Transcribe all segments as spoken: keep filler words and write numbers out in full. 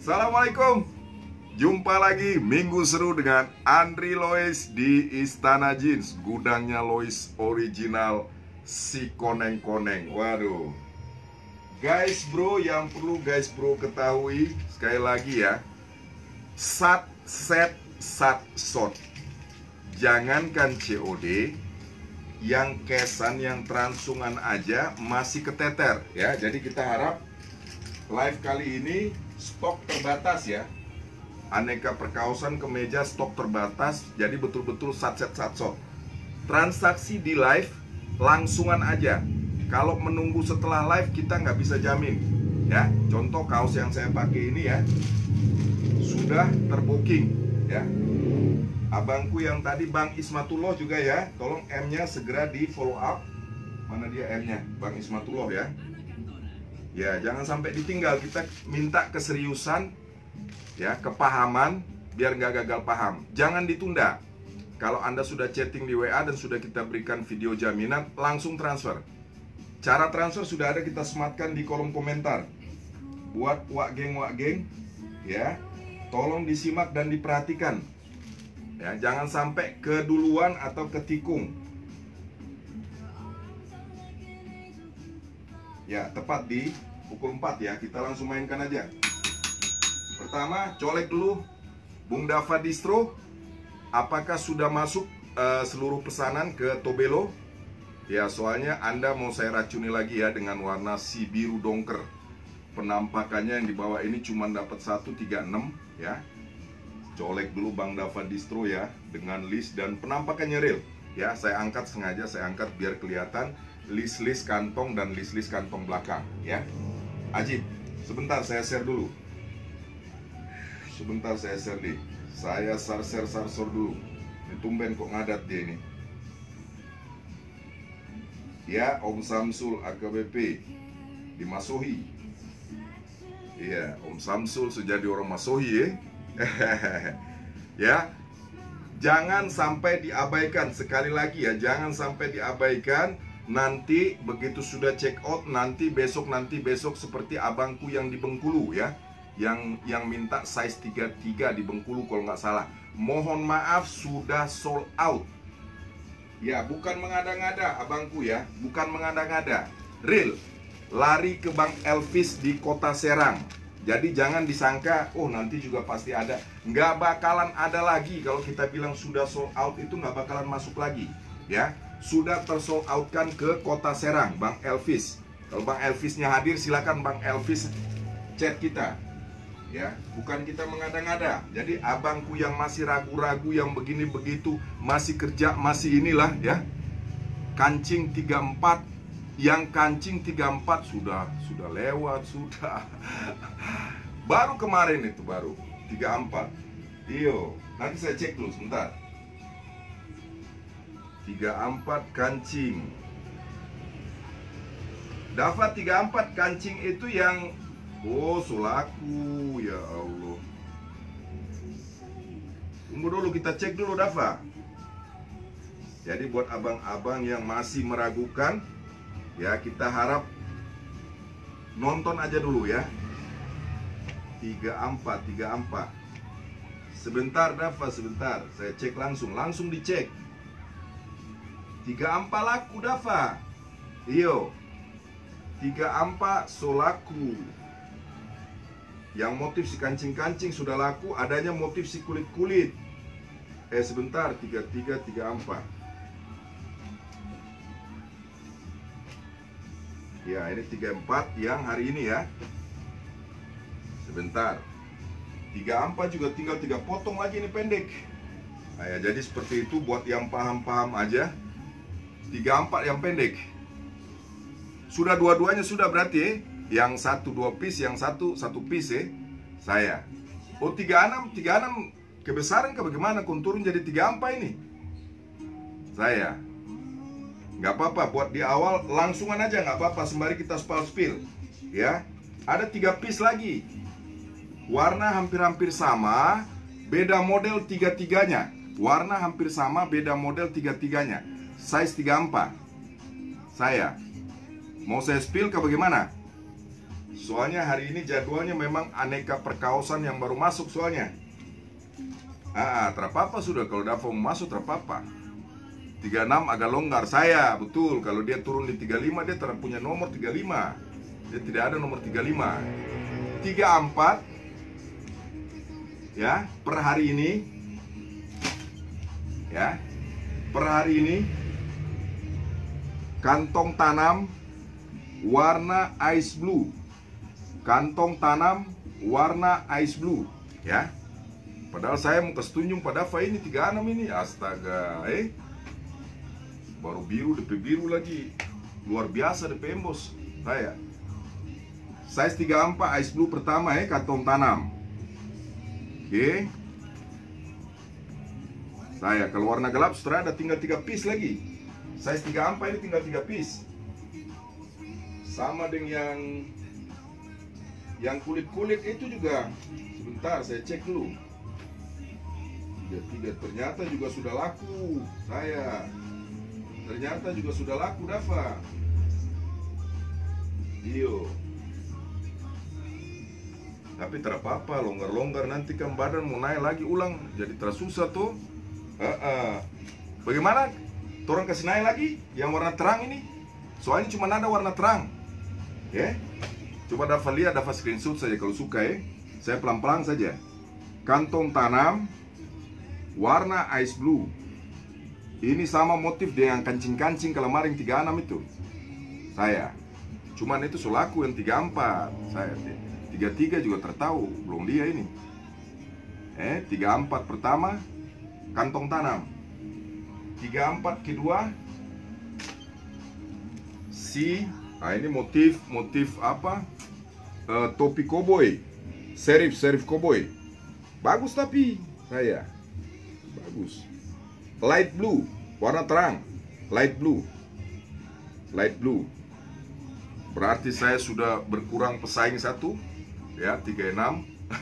Assalamualaikum. Jumpa lagi Minggu Seru dengan Andri Lois di Istana Jeans, gudangnya Lois original si koneng-koneng. Waduh. Guys bro, yang perlu guys bro ketahui sekali lagi ya, sat, set, sat, shot. Jangankan C O D, yang kesan, yang transungan aja masih keteter ya. Jadi kita harap live kali ini stok terbatas ya. Aneka perkaosan kemeja stok terbatas. Jadi betul-betul satset satshot. Transaksi di live langsungan aja. Kalau menunggu setelah live kita nggak bisa jamin ya. Contoh kaos yang saya pakai ini ya, sudah terbooking ya. Abangku yang tadi Bang Ismatullah juga ya, tolong M-nya segera di follow up. Mana dia M-nya? Bang Ismatullah ya. Ya, jangan sampai ditinggal. Kita minta keseriusan ya, kepahaman, biar nggak gagal paham. Jangan ditunda. Kalau Anda sudah chatting di W A dan sudah kita berikan video jaminan, langsung transfer. Cara transfer sudah ada kita sematkan di kolom komentar. Buat wak geng wak geng ya, tolong disimak dan diperhatikan ya, jangan sampai keduluan atau ketikung. Ya, tepat di pukul empat ya, kita langsung mainkan aja. Pertama, colek dulu Bung Dava Distro. Apakah sudah masuk uh, seluruh pesanan ke Tobelo? Ya, soalnya Anda mau saya racuni lagi ya dengan warna si biru dongker. Penampakannya yang di bawah ini cuma dapat seratus tiga puluh enam ya. Colek dulu Bang Dava Distro ya, dengan list dan penampakannya real ya. Saya angkat sengaja, saya angkat biar kelihatan list-list kantong dan list-list kantong belakang ya. Ajib, sebentar saya share dulu. Sebentar saya share deh. Saya share sarsor dulu. Ini tumben kok ngadat dia ini. Ya, Om Samsul A K B P di Masohi. Iya, Om Samsul sudah jadi orang Masohi ya. Ya, jangan sampai diabaikan. Sekali lagi ya, jangan sampai diabaikan. Nanti begitu sudah check out, nanti besok nanti besok seperti abangku yang di Bengkulu ya, yang yang minta size tiga puluh tiga di Bengkulu kalau nggak salah. Mohon maaf sudah sold out. Ya, bukan mengada-ngada abangku ya, bukan mengada-ngada. Real. Lari ke Bang Elvis di Kota Serang. Jadi jangan disangka, oh nanti juga pasti ada. Nggak bakalan ada lagi. Kalau kita bilang sudah sold out itu nggak bakalan masuk lagi ya. Sudah tersold out kan ke Kota Serang, Bang Elvis. Kalau Bang Elvisnya hadir, silakan Bang Elvis chat kita ya. Bukan kita mengada-ngada. Jadi abangku yang masih ragu-ragu, yang begini begitu, masih kerja, masih inilah ya, kancing tiga puluh empat. Yang kancing tiga puluh empat sudah sudah lewat, sudah baru kemarin itu baru tiga puluh empat. Iyo, nanti saya cek dulu sebentar. tiga puluh empat kancing. Dava tiga puluh empat kancing itu yang, oh sulaku, ya Allah. Tunggu dulu, kita cek dulu Dava. Jadi buat abang-abang yang masih meragukan ya, kita harap nonton aja dulu ya. Tiga puluh empat, tiga puluh empat. Sebentar Dava, sebentar. Saya cek langsung, langsung dicek. Tiga puluh empat laku Dava. Iyo, tiga puluh empat solaku. Yang motif si kancing-kancing sudah laku. Adanya motif si kulit-kulit. Eh sebentar, tiga puluh tiga, tiga puluh empat. Ya, ini tiga puluh empat yang hari ini ya. Sebentar. tiga puluh empat juga tinggal tiga potong lagi, ini pendek. Nah, ya, jadi seperti itu buat yang paham-paham aja. tiga puluh empat yang pendek. Sudah dua-duanya sudah berarti ya. Yang satu dua piece, yang satu satu piece ya. Saya. Oh, tiga puluh enam, tiga puluh enam kebesaran ke bagaimana konturun jadi tiga puluh empat ini? Saya. Nggak apa-apa, buat di awal langsungan aja, nggak apa-apa, sembari kita spill-spill ya. Ada tiga piece lagi. Warna hampir-hampir sama, beda model tiga-tiganya. Warna hampir sama, beda model tiga-tiganya. Size tiga puluh empat. Saya. Mau saya spill ke bagaimana? Soalnya hari ini jadwalnya memang aneka perkaosan yang baru masuk soalnya. Ah, terapa-apa sudah kalau Dava mau masuk terapa-apa. tiga puluh enam agak longgar saya, betul. Kalau dia turun di tiga puluh lima dia tidak punya nomor tiga puluh lima. Dia tidak ada nomor tiga puluh lima. tiga puluh empat ya, per hari ini. Ya. Per hari ini kantong tanam warna ice blue. Kantong tanam warna ice blue, ya. Padahal saya mau kasih tunjuk pada Dava ini tiga puluh enam ini, astaga, eh. Baru biru, D P biru lagi. Luar biasa D P embos saya. Size tiga puluh empat ice blue pertama ya, kantong tanam. Oke. Saya kalau warna gelap sudah ada tinggal tiga piece lagi. Size tiga puluh empat ini tinggal tiga piece. Sama dengan yang yang kulit-kulit itu juga. Sebentar saya cek dulu. tiga puluh tiga ternyata juga sudah laku. Saya ternyata juga sudah laku Dava. Iyo. Tapi tidak apa-apa, longgar-longgar nanti kan badan mau naik lagi ulang, jadi tersusah tuh. Uh -uh. Bagaimana? Torang kasih naik lagi yang warna terang ini. Soalnya cuma ada warna terang. Ya. Yeah. Coba Dava lihat, Dava screenshot saja kalau suka ya. Saya pelan-pelan saja. Kantong tanam warna ice blue. Ini sama motif dengan kancing-kancing kelemaring tiga puluh enam itu. Saya. Cuman itu selaku yang tiga puluh empat. Saya tiga puluh tiga juga tertahu, belum dia ini. Eh, tiga puluh empat pertama kantong tanam. tiga puluh empat kedua si, nah ini motif motif apa? Uh, topi koboi. Serif serif koboi. Bagus tapi saya. Bagus. Light blue, warna terang. Light blue. Light blue. Berarti saya sudah berkurang pesaing satu. Ya, tiga puluh enam.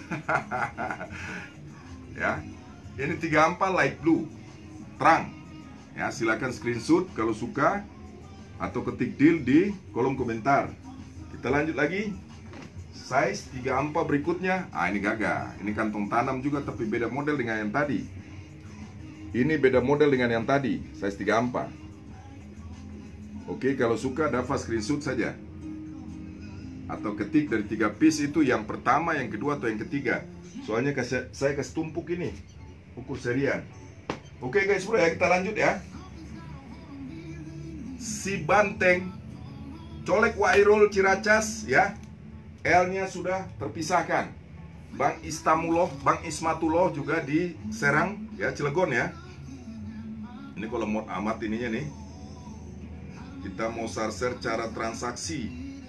Ya. Ini tiga puluh empat light blue. Terang. Ya, silakan screenshot kalau suka atau ketik deal di kolom komentar. Kita lanjut lagi. Size tiga puluh empat berikutnya. Ah, ini gagah. Ini kantong tanam juga tapi beda model dengan yang tadi. Ini beda model dengan yang tadi. Size tiga puluh empat. Oke, kalau suka Dava screenshot saja. Atau ketik dari tiga piece itu yang pertama, yang kedua, atau yang ketiga. Soalnya kasih, saya kasih tumpuk ini ukur serian. Oke guys bro ya, kita lanjut ya. Si Banteng colek Wairul Ciracas ya, L-nya sudah terpisahkan. Bang Istamuloh, Bang Ismatullah juga di Serang ya, Cilegon ya. Ini kalau mod amat ininya nih. Kita mau share cara transaksi.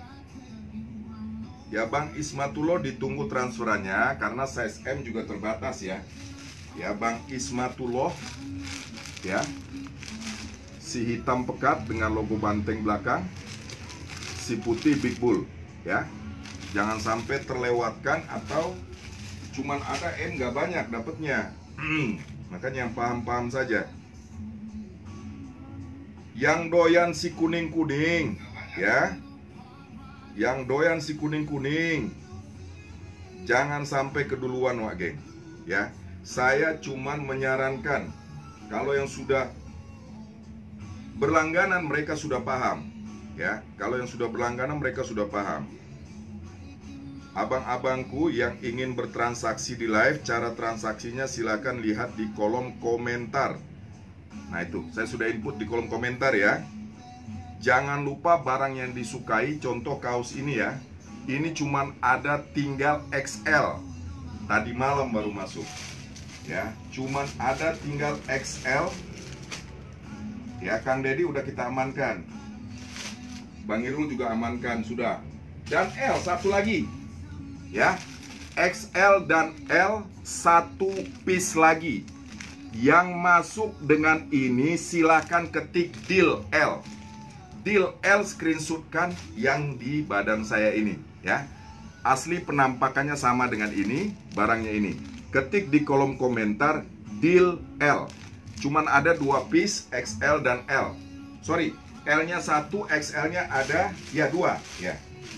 Ya Bang Ismatullah ditunggu transferannya karena size M juga terbatas ya. Ya Bang Ismatullah ya. Si hitam pekat dengan logo Banteng belakang. Si putih Big Bull ya. Jangan sampai terlewatkan atau cuman ada M gak banyak dapatnya. Makanya yang paham-paham saja. Yang doyan si kuning-kuning ya. Yang doyan si kuning-kuning, jangan sampai keduluan wak geng ya. Saya cuman menyarankan, kalau yang sudah berlangganan mereka sudah paham ya. Kalau yang sudah berlangganan mereka sudah paham. Abang-abangku yang ingin bertransaksi di live, cara transaksinya silakan lihat di kolom komentar. Nah itu, saya sudah input di kolom komentar ya. Jangan lupa barang yang disukai, contoh kaos ini ya. Ini cuman ada tinggal X L. Tadi malam baru masuk. Ya, cuman ada tinggal X L. Ya, Kang Deddy udah kita amankan. Bang Irul juga amankan sudah. Dan L satu lagi. Ya. X L dan L satu piece lagi. Yang masuk dengan ini silakan ketik deal L. Deal L screenshotkan yang di badan saya ini ya. Asli penampakannya sama dengan ini, barangnya ini. Ketik di kolom komentar deal L. Cuman ada dua piece X L dan L. Sorry, L-nya satu, X L-nya ada ya dua ya.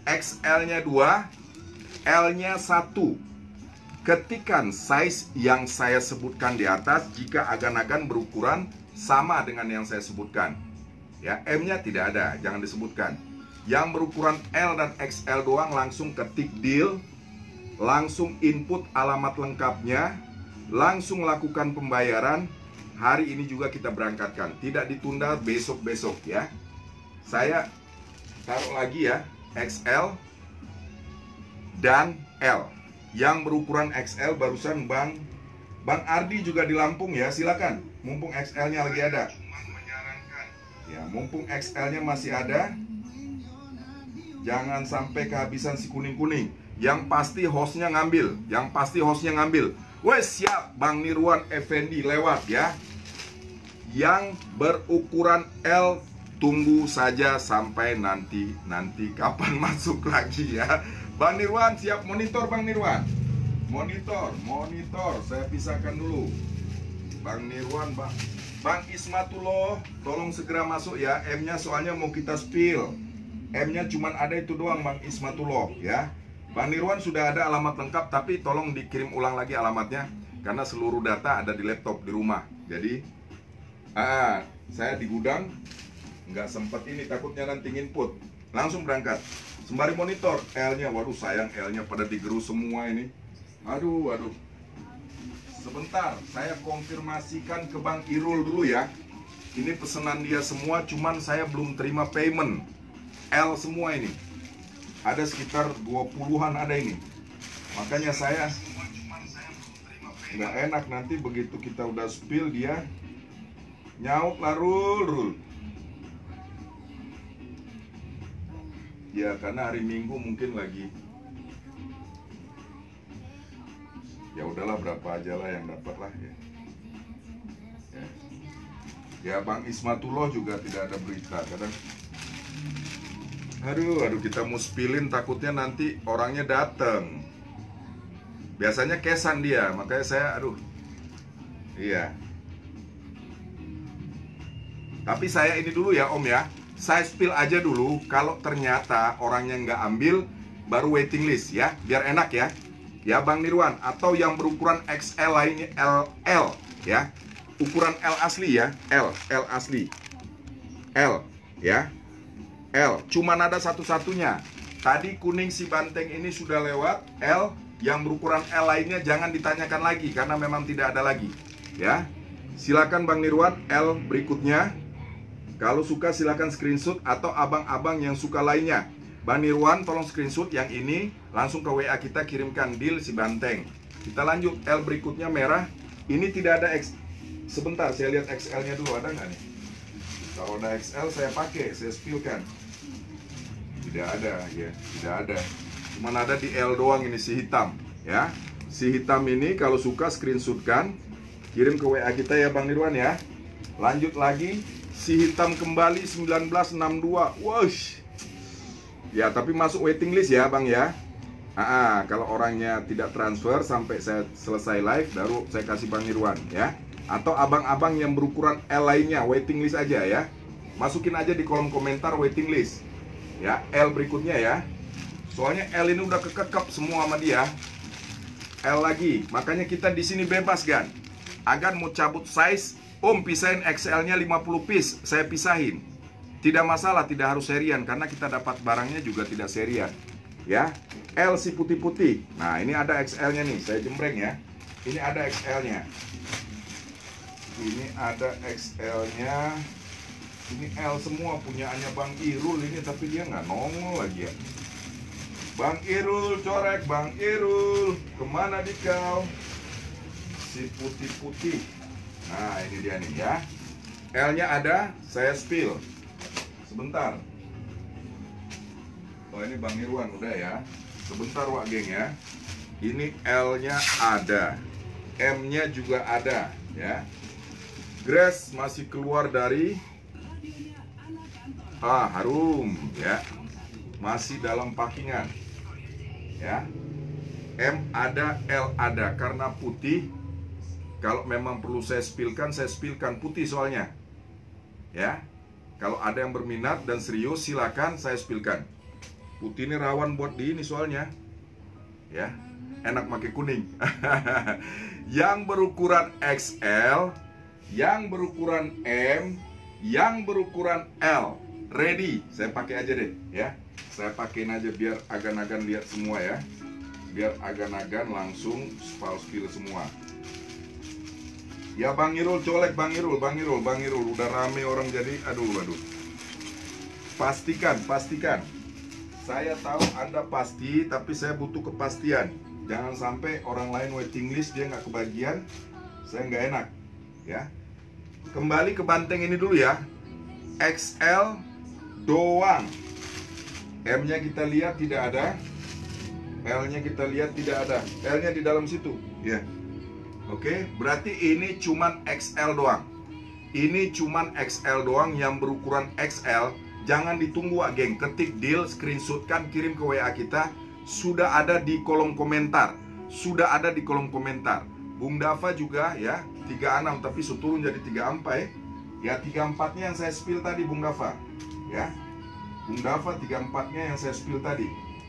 X L-nya dua, L-nya satu. Ketikan size yang saya sebutkan di atas jika agan-agan berukuran sama dengan yang saya sebutkan. Ya, M-nya tidak ada, jangan disebutkan. Yang berukuran L dan X L doang langsung ketik deal, langsung input alamat lengkapnya, langsung lakukan pembayaran. Hari ini juga kita berangkatkan, tidak ditunda besok-besok ya. Saya taruh lagi ya, X L dan L. Yang berukuran X L barusan Bang Bang Ardi juga di Lampung ya, silakan. Mumpung X L-nya lagi ada. Ya, mumpung X L-nya masih ada, jangan sampai kehabisan si kuning-kuning. Yang pasti hostnya ngambil, yang pasti hostnya ngambil. Wes siap, Bang Nirwan Effendi lewat ya. Yang berukuran L tunggu saja sampai nanti nanti kapan masuk lagi ya. Bang Nirwan siap monitor, Bang Nirwan. Monitor, monitor. Saya pisahkan dulu. Bang Nirwan, Bang Bang Ismatullah, tolong segera masuk ya. M-nya soalnya mau kita spill. M-nya cuman ada itu doang, Bang Ismatullah ya. Bang Nirwan sudah ada alamat lengkap, tapi tolong dikirim ulang lagi alamatnya karena seluruh data ada di laptop di rumah. Jadi, ah, saya di gudang nggak sempet ini, takutnya nanti input. Langsung berangkat. Sembari monitor L-nya, waduh sayang L-nya pada digerus semua ini. Aduh, aduh. Sebentar, saya konfirmasikan ke Bang Irul dulu ya. Ini pesanan dia semua, cuman saya belum terima payment. L semua ini. Ada sekitar dua puluhan ada ini. Makanya saya nggak enak nanti begitu kita udah spill dia nyaut lah rul rul. Ya karena hari Minggu mungkin lagi. Ya udahlah berapa aja lah yang dapat lah ya. Ya, ya Bang Ismatullah juga tidak ada berita kadang. Aduh, aduh kita mau spillin takutnya nanti orangnya dateng. Biasanya kesan dia, makanya saya aduh. Iya. Tapi saya ini dulu ya Om ya. Saya spill aja dulu. Kalau ternyata orangnya nggak ambil, baru waiting list ya, biar enak ya. Ya Bang Nirwan, atau yang berukuran X L lainnya L L ya. Ukuran L asli ya, L L asli. L ya. L, cuman ada satu-satunya. Tadi kuning si banteng ini sudah lewat. L, yang berukuran L lainnya jangan ditanyakan lagi karena memang tidak ada lagi. Ya, silakan Bang Nirwan L berikutnya. Kalau suka silakan screenshot atau abang-abang yang suka lainnya. Bang Nirwan tolong screenshot yang ini langsung ke W A kita, kirimkan deal si banteng. Kita lanjut L berikutnya merah. Ini tidak ada X. Sebentar saya lihat X L-nya dulu ada nggak nih? Kalau ada X L saya pakai, saya spillkan. Tidak ada ya, tidak ada. Cuman ada di L doang ini si hitam ya. Si hitam ini kalau suka screenshotkan, kirim ke W A kita ya Bang Nirwan ya. Lanjut lagi, si hitam kembali sembilan belas enam dua. Wush. Ya, tapi masuk waiting list ya Bang ya. Ah, kalau orangnya tidak transfer sampai saya selesai live baru saya kasih Bang Nirwan ya. Atau abang-abang yang berukuran L lainnya waiting list aja ya. Masukin aja di kolom komentar waiting list. Ya, L berikutnya ya. Soalnya L ini udah kekekep semua sama dia. L lagi, makanya kita di sini bebas kan. Agan mau cabut size, Om pisahin X L-nya lima puluh piece, saya pisahin. Tidak masalah, tidak harus serian karena kita dapat barangnya juga tidak serian. Ya, L si putih-putih. Nah, ini ada X L-nya nih, saya jembreng ya. Ini ada X L-nya. Ini ada X L-nya. Ini L semua punyaannya Bang Irul ini, tapi dia nggak nongol lagi ya. Bang Irul, corek Bang Irul, kemana di kau? Si putih-putih. Nah ini dia nih ya. L-nya ada, saya spill. Sebentar. Oh ini Bang Irwan udah ya. Sebentar wak geng ya. Ini L-nya ada, M-nya juga ada ya. Grass masih keluar dari ah harum ya, masih dalam packingan ya. M ada, L ada karena putih. Kalau memang perlu saya spillkan, saya spillkan putih soalnya ya. Kalau ada yang berminat dan serius silakan saya spillkan Putih ini rawan buat di ini soalnya. Ya, enak pakai kuning. Yang berukuran X L, yang berukuran M, yang berukuran L. Ready. Saya pakai aja deh, ya. Saya pakein aja biar agan-agan lihat semua ya. Biar agan-agan langsung spal-spil semua. Ya Bang Irul, colek Bang Irul, Bang Irul, Bang Irul. Udah rame orang jadi, aduh, aduh. Pastikan, pastikan. Saya tahu Anda pasti, tapi saya butuh kepastian. Jangan sampai orang lain waiting list, dia nggak kebagian, saya nggak enak. Ya, kembali ke banteng ini dulu ya. X L doang. M-nya kita lihat tidak ada. L-nya kita lihat tidak ada. L-nya di dalam situ. Ya, oke. Berarti ini cuman X L doang. Ini cuman X L doang yang berukuran X L. Jangan ditunggu, Wak geng. Ketik deal, screenshotkan, kirim ke W A kita. Sudah ada di kolom komentar. Sudah ada di kolom komentar. Bung Dava juga ya, tiga puluh enam tapi seturun jadi tiga puluh empat ya. Ya, tiga puluh empatnya yang saya spill tadi Bung Dava. Ya. Bung Dava tiga puluh empatnya yang saya spill tadi.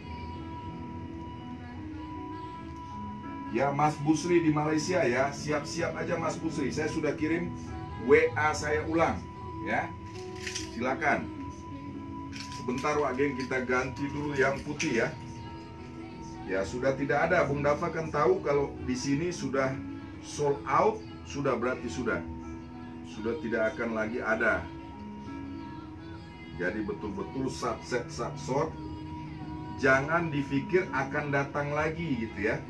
Ya, Mas Busri di Malaysia ya. Siap-siap aja Mas Busri. Saya sudah kirim W A saya ulang ya. Silakan. Sebentar Wak geng, kita ganti dulu yang putih ya. Ya, sudah tidak ada. Bung Dava kan tahu kalau di sini sudah sold out, sudah berarti sudah sudah tidak akan lagi ada. Jadi betul-betul subset subsort. Jangan dipikir akan datang lagi gitu ya.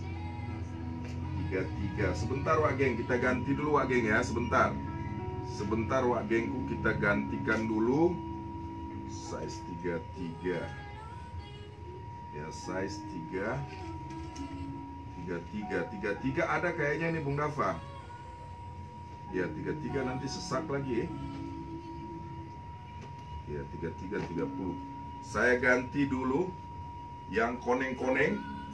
tiga tiga. Sebentar Wak geng, kita ganti dulu Wak geng ya, sebentar. Sebentar Wak gengku, kita gantikan dulu size tiga tiga. Ya, size tiga tiga tiga. tiga tiga ada kayaknya nih Bung Dava. Ya, tiga tiga nanti sesak lagi ya. Ya, tiga tiga tiga puluh. Saya ganti dulu yang koneng-koneng.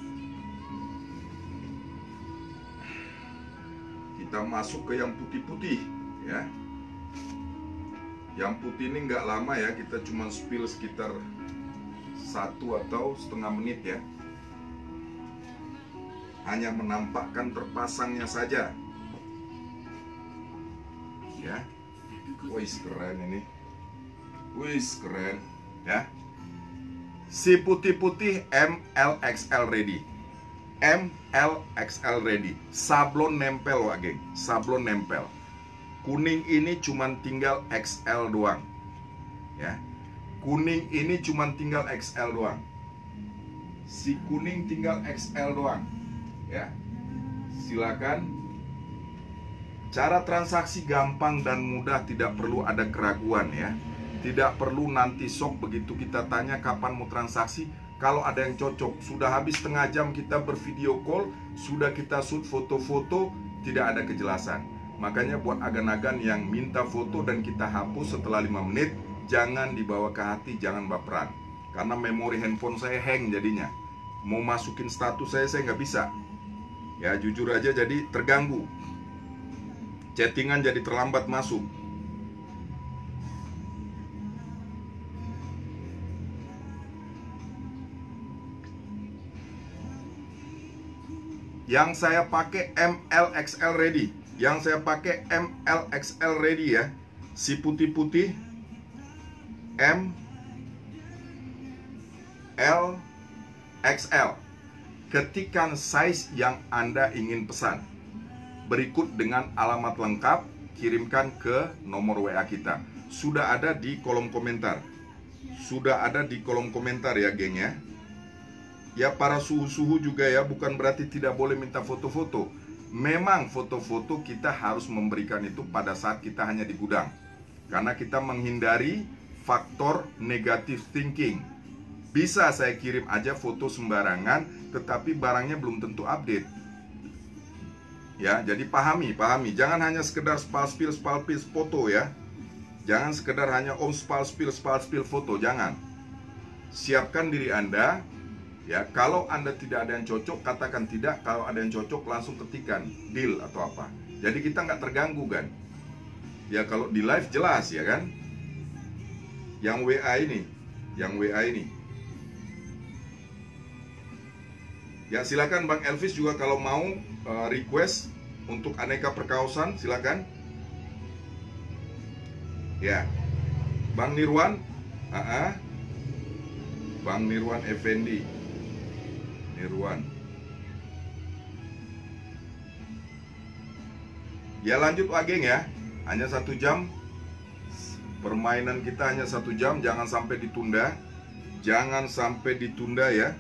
Kita masuk ke yang putih-putih ya. Yang putih ini nggak lama ya, kita cuma spill sekitar satu atau setengah menit ya. Hanya menampakkan terpasangnya saja. Ya. Wih, keren ini. Wih, keren ya. Si putih-putih M L X L ready. M L X L ready. Sablon nempel Wak geng. Sablon nempel. Kuning ini cuman tinggal X L doang. Ya. Kuning ini cuman tinggal X L doang. Si kuning tinggal X L doang. Ya. Silakan. Cara transaksi gampang dan mudah, tidak perlu ada keraguan ya. Tidak perlu nanti sok begitu kita tanya kapan mau transaksi. Kalau ada yang cocok, sudah habis setengah jam kita bervideo call, sudah kita shoot foto-foto, tidak ada kejelasan. Makanya buat agan-agan yang minta foto dan kita hapus setelah lima menit, jangan dibawa ke hati, jangan baperan. Karena memori handphone saya hang jadinya. Mau masukin status saya, saya nggak bisa. Ya, jujur aja jadi terganggu. Chattingan jadi terlambat masuk. Yang saya pakai M L X L ready. Yang saya pakai M L X L ready ya. Si putih-putih M L X L. Ketikkan size yang Anda ingin pesan. Berikut dengan alamat lengkap, kirimkan ke nomor W A kita. Sudah ada di kolom komentar. Sudah ada di kolom komentar ya geng ya. Ya, para suhu-suhu juga ya, bukan berarti tidak boleh minta foto-foto. Memang foto-foto kita harus memberikan itu pada saat kita hanya di gudang. Karena kita menghindari faktor negative thinking. Bisa saya kirim aja foto sembarangan, tetapi barangnya belum tentu update. Ya, jadi pahami, pahami. Jangan hanya sekedar spal-spil, spal-spil foto ya. Jangan sekedar hanya om spal-spil, spal-spil foto, jangan. Siapkan diri Anda. Ya, kalau Anda tidak ada yang cocok, katakan tidak. Kalau ada yang cocok, langsung ketikkan deal atau apa. Jadi kita nggak terganggu kan. Ya, kalau di live jelas ya kan. Yang W A ini, yang W A ini. Ya silakan Bang Elvis juga kalau mau uh, request untuk aneka perkaosan silakan. Ya, Bang Nirwan, uh -uh. Bang Nirwan Effendi, Nirwan. Ya lanjut Wageng ya, hanya satu jam. Permainan kita hanya satu jam, jangan sampai ditunda, jangan sampai ditunda ya.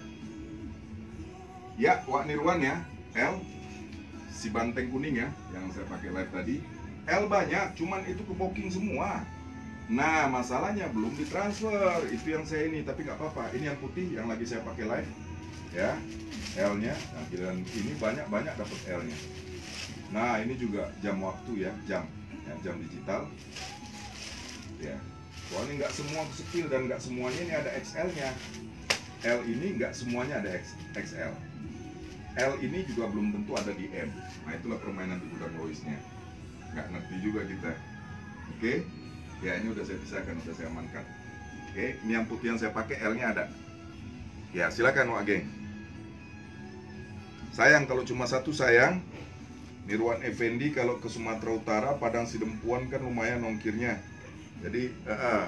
Ya, Wak Nirwan ya, L, si banteng kuning ya, yang saya pakai live tadi. L banyak, cuman itu ke booking semua. Nah, masalahnya belum ditransfer, itu yang saya ini, tapi nggak apa-apa. Ini yang putih, yang lagi saya pakai live, ya, L-nya. Nah, dan ini banyak-banyak dapat L-nya. Nah, ini juga jam waktu ya, jam, ya, jam digital. Ya, soalnya nggak semua sepil dan nggak semuanya ini ada X L-nya. L ini nggak semuanya ada X L. L ini juga belum tentu ada di M. Nah itulah permainan di gudang Loisnya. Nggak ngerti juga kita. Oke, ya ini udah saya pisahkan, udah saya amankan. Oke, ini yang putih yang saya pakai L-nya ada. Ya silakan Wak Geng. Sayang kalau cuma satu sayang. Nirwan Effendi kalau ke Sumatera Utara, Padang Sidempuan kan lumayan ongkirnya. Jadi uh, uh,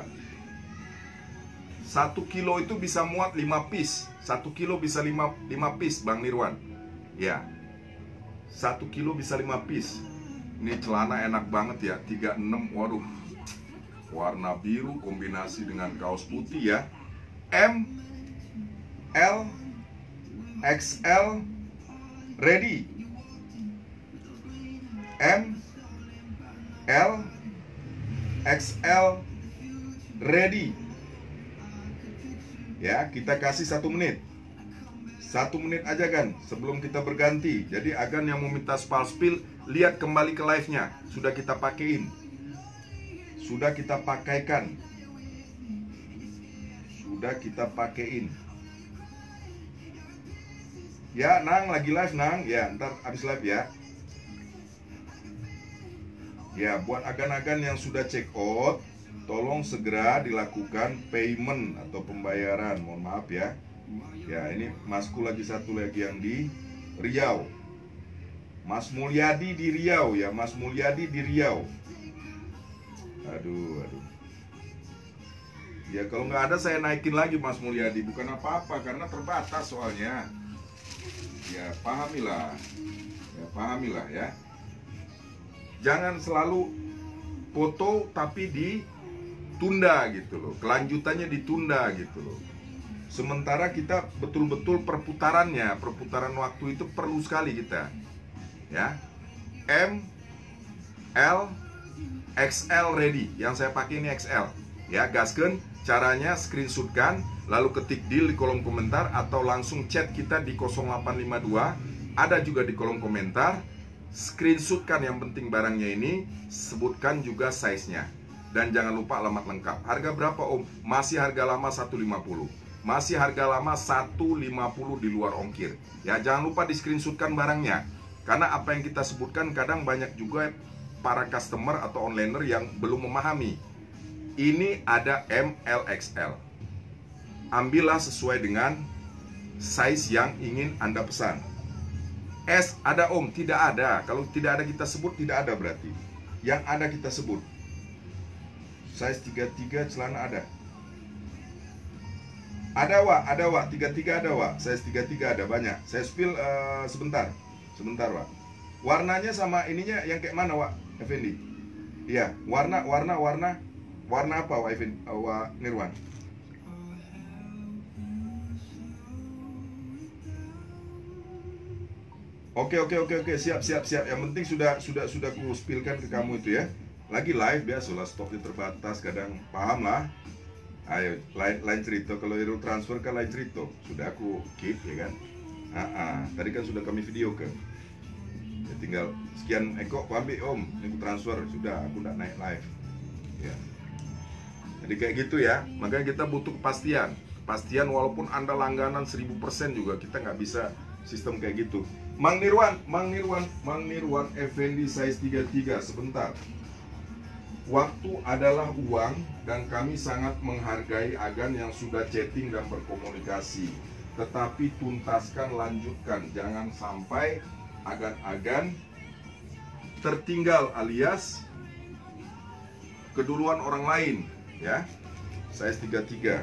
satu kilo itu bisa muat lima piece. Satu kilo bisa lima, lima piece Bang Nirwan. Ya, satu kilo bisa lima piece. Ini celana enak banget ya, tiga puluh enam. Waduh, warna biru kombinasi dengan kaos putih ya. M, L, X L, ready. M, L, X L, ready. Ya, kita kasih satu menit. Satu menit aja kan sebelum kita berganti. Jadi agan yang mau minta spalspil, lihat kembali ke live-nya. Sudah kita pakein, sudah kita pakaikan, sudah kita pakein. Ya Nang, lagi live Nang. Ya ntar habis live ya. Ya buat agan-agan yang sudah check out, tolong segera dilakukan payment atau pembayaran. Mohon maaf ya. Ya ini Masku lagi satu lagi yang di Riau, Mas Mulyadi di Riau ya, Mas Mulyadi di Riau. Aduh, aduh. Ya kalau nggak ada saya naikin lagi Mas Mulyadi, bukan apa-apa karena terbatas soalnya. Ya pahamilah, ya pahamilah ya. Jangan selalu foto tapi ditunda gitu loh, kelanjutannya ditunda gitu loh. Sementara kita betul-betul perputarannya, perputaran waktu itu perlu sekali kita. Ya. M, L, X L ready. Yang saya pakai ini X L. Ya, gasken. Caranya screenshotkan, lalu ketik deal di kolom komentar atau langsung chat kita di nol delapan lima dua. Ada juga di kolom komentar. Screenshotkan yang penting barangnya ini, sebutkan juga size-nya. Dan jangan lupa alamat lengkap. Harga berapa Om? Masih harga lama seratus lima puluh. Masih harga lama seratus lima puluh di luar ongkir. Ya, jangan lupa di screenshotkan barangnya. Karena apa yang kita sebutkan kadang banyak juga para customer atau onliner yang belum memahami. Ini ada M, L, X L. Ambillah sesuai dengan size yang ingin Anda pesan. S ada Om? Tidak ada. Kalau tidak ada kita sebut, tidak ada berarti. Yang ada kita sebut. Size tiga puluh tiga celana ada. Ada Wak, ada Wak, tiga puluh tiga ada Wak. Size tiga puluh tiga ada banyak. Saya spill uh, sebentar. Sebentar Wak. Warnanya sama ininya yang kayak mana Wak Effendi? Iya, warna warna warna warna apa Wak Effendi? Uh, Wak Nirwan? Oke oke oke oke siap siap siap. Yang penting sudah sudah sudah ku spillkan ke kamu itu ya. Lagi live biasalah, stoknya terbatas, kadang paham lah. Ayo, lain, lain cerita. Kalau hero transfer kan lain cerita. Sudah aku keep ya kan. Ah, ah. Tadi kan sudah kami video kan. Ya, tinggal sekian ekor aku ambil Om. Ini aku transfer. Sudah, aku tidak naik live. Ya. Jadi kayak gitu ya. Makanya kita butuh kepastian. Kepastian walaupun Anda langganan seribu persen juga kita nggak bisa sistem kayak gitu. Mang Nirwan, Mang Nirwan, Mang Nirwan Effendi size tiga puluh tiga. Sebentar. Waktu adalah uang dan kami sangat menghargai agan yang sudah chatting dan berkomunikasi. tetapi tuntaskan, lanjutkan. Jangan sampai agan-agan tertinggal alias keduluan orang lain, ya. Size tiga puluh tiga.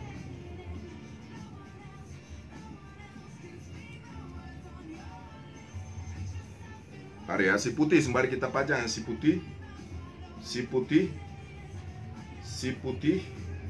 Area si putih sembari kita pajang, si putih, si putih, si putih.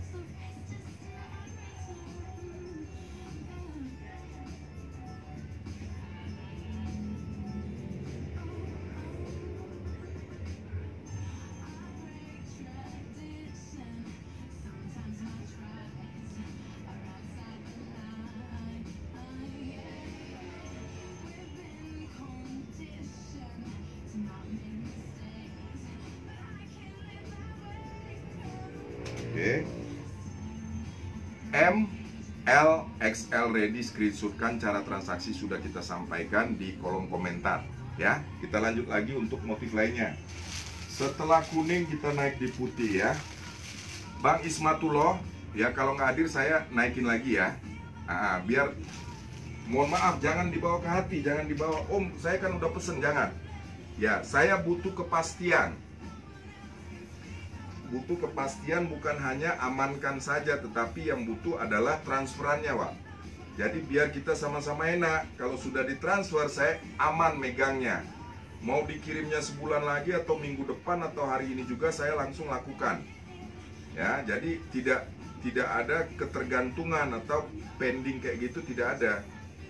Oke. M, L, X L ready, screenshotkan. Cara transaksi sudah kita sampaikan di kolom komentar, ya. Kita lanjut lagi untuk motif lainnya. Setelah kuning kita naik di putih, ya. Bang Ismatullah, ya, kalau nggak hadir saya naikin lagi, ya. Nah, biar, mohon maaf, jangan dibawa ke hati, jangan dibawa, Om, saya kan udah pesen, jangan. Ya, saya butuh kepastian. Butuh kepastian, bukan hanya amankan saja, tetapi yang butuh adalah transferannya, Wak. Jadi biar kita sama-sama enak. Kalau sudah ditransfer, saya aman megangnya. Mau dikirimnya sebulan lagi atau minggu depan atau hari ini juga saya langsung lakukan. Ya, jadi tidak tidak ada ketergantungan atau pending kayak gitu, tidak ada.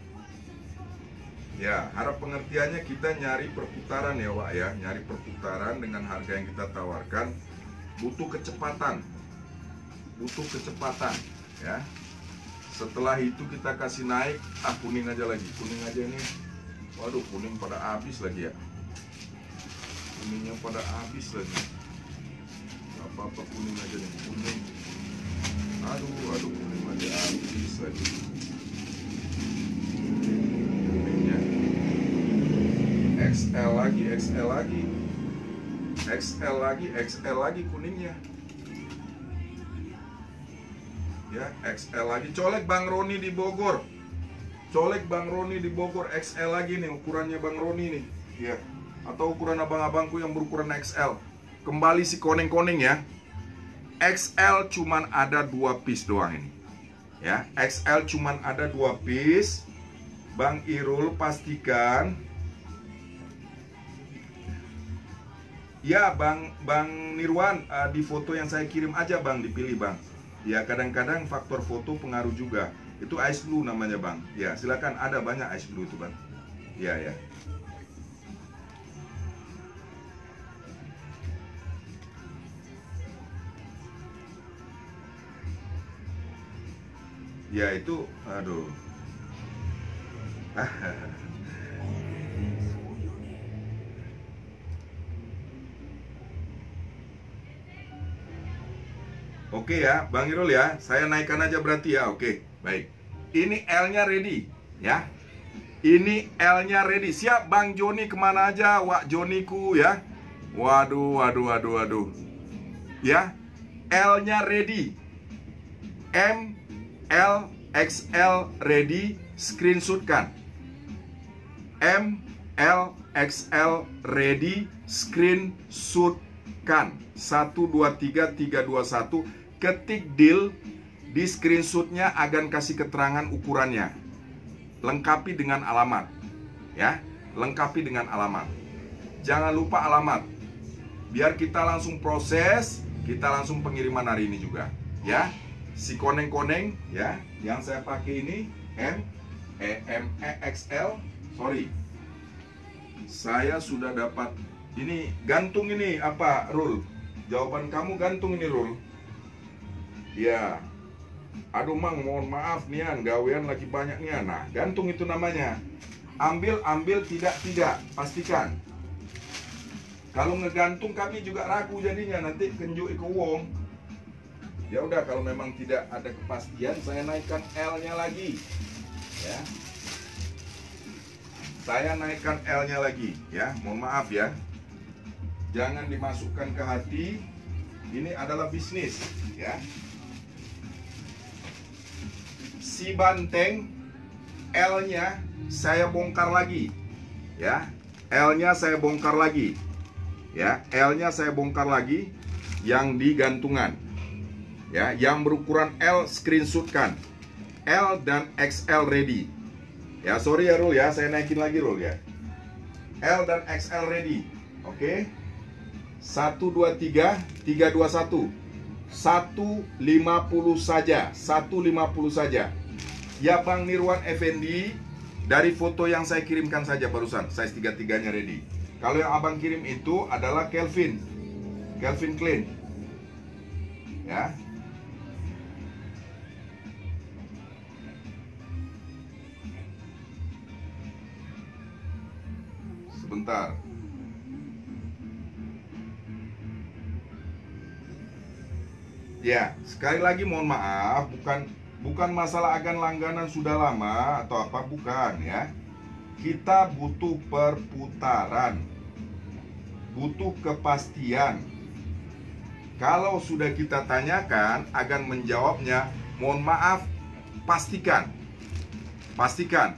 Ya, harap pengertiannya kita nyari perputaran, ya, Wak, ya. Nyari perputaran dengan harga yang kita tawarkan. Butuh kecepatan, butuh kecepatan, ya. Setelah itu kita kasih naik, ah kuning aja lagi, kuning aja ini. Waduh, kuning pada habis lagi, ya. Kuningnya pada habis lagi. Gak apa-apa, kuning aja nih, kuning. Aduh, aduh, kuning aja habis lagi. Kuningnya X L lagi, X L lagi. X L lagi, X L lagi kuningnya. Ya, X L lagi. Colek Bang Roni di Bogor. Colek Bang Roni di Bogor, X L lagi nih ukurannya Bang Roni nih. Ya. Atau ukuran abang-abangku yang berukuran X L. Kembali si koneng-koneng, ya. X L cuman ada dua piece doang ini. Ya, X L cuman ada dua piece. Bang Irul pastikan. Ya, Bang Bang Nirwan, uh, di foto yang saya kirim aja, Bang, dipilih, Bang. Ya, kadang-kadang faktor foto pengaruh juga. Itu ice blue namanya, Bang. Ya, silakan, ada banyak ice blue itu, Bang. Ya, ya. Ya, itu aduh. Oke, ya, Bang Irul, ya. Saya naikkan aja berarti, ya. Oke, baik. Ini L-nya ready, ya. Ini L-nya ready. Siap, Bang Joni kemana aja, Wak Joniku, ya. Waduh, waduh, waduh, waduh. Ya, L-nya ready. M, L, X L ready, screenshotkan. M, L, X L ready, screenshotkan. Satu, dua, tiga, tiga, dua, satu. Ketik deal. Di screenshotnya agan kasih keterangan ukurannya. Lengkapi dengan alamat, ya. Lengkapi dengan alamat. Jangan lupa alamat. Biar kita langsung proses. Kita langsung pengiriman hari ini juga, ya. Si koneng-koneng, ya, yang saya pakai ini M, E, M, E, X L. Sorry, saya sudah dapat. Ini gantung ini apa, Rul? Jawaban kamu gantung ini, Rul. Ya. Aduh, Mang, mohon maaf nih, gawean lagi banyak nih. Nah, gantung itu namanya. Ambil, ambil, tidak, tidak. Pastikan. Kalau ngegantung kami juga ragu jadinya, nanti kenjuk ke wong. Ya udah, kalau memang tidak ada kepastian, saya naikkan L-nya lagi. Ya. Saya naikkan L-nya lagi, ya. Mohon maaf, ya. Jangan dimasukkan ke hati. Ini adalah bisnis, ya. Si banteng, L-nya saya bongkar lagi, ya. L-nya saya bongkar lagi, ya. L-nya saya bongkar lagi yang di gantungan, ya. Yang berukuran L screenshotkan. L dan X L ready. Ya, sorry ya Rul ya, saya naikin lagi Rul ya. L dan X L ready. Oke. satu dua tiga, tiga dua satu. seratus lima puluh saja, seratus lima puluh saja. Ya Bang Nirwan Effendi, dari foto yang saya kirimkan saja barusan, size tiga puluh tiga nya ready. Kalau yang Abang kirim itu adalah Kelvin, Kelvin Klein, ya. Sebentar. Ya, sekali lagi mohon maaf, bukan bukan masalah agan langganan sudah lama atau apa, bukan ya. Kita butuh perputaran, butuh kepastian. Kalau sudah kita tanyakan, agan menjawabnya, mohon maaf, pastikan, pastikan.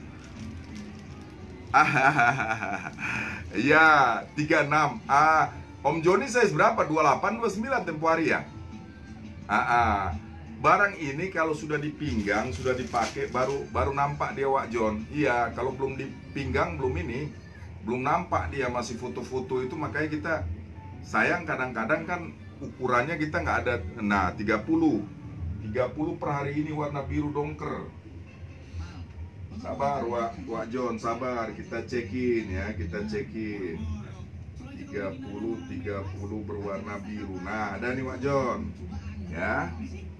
Ya, tiga puluh enam. Ah, Om Joni size berapa? dua puluh delapan, dua puluh sembilan tempo hari ya? Ah, ah. Barang ini kalau sudah dipinggang, sudah dipakai, baru baru nampak dia Wak John. Iya, kalau belum dipinggang, belum ini, belum nampak dia, masih foto-foto itu. Makanya kita sayang kadang-kadang kan ukurannya kita nggak ada. Nah, tiga puluh tiga puluh per hari ini warna biru dongker. Sabar Wak, Wak John, sabar, kita cekin ya, kita cekin. tiga puluh tiga puluh berwarna biru. Nah, ada nih Wak John. Ya,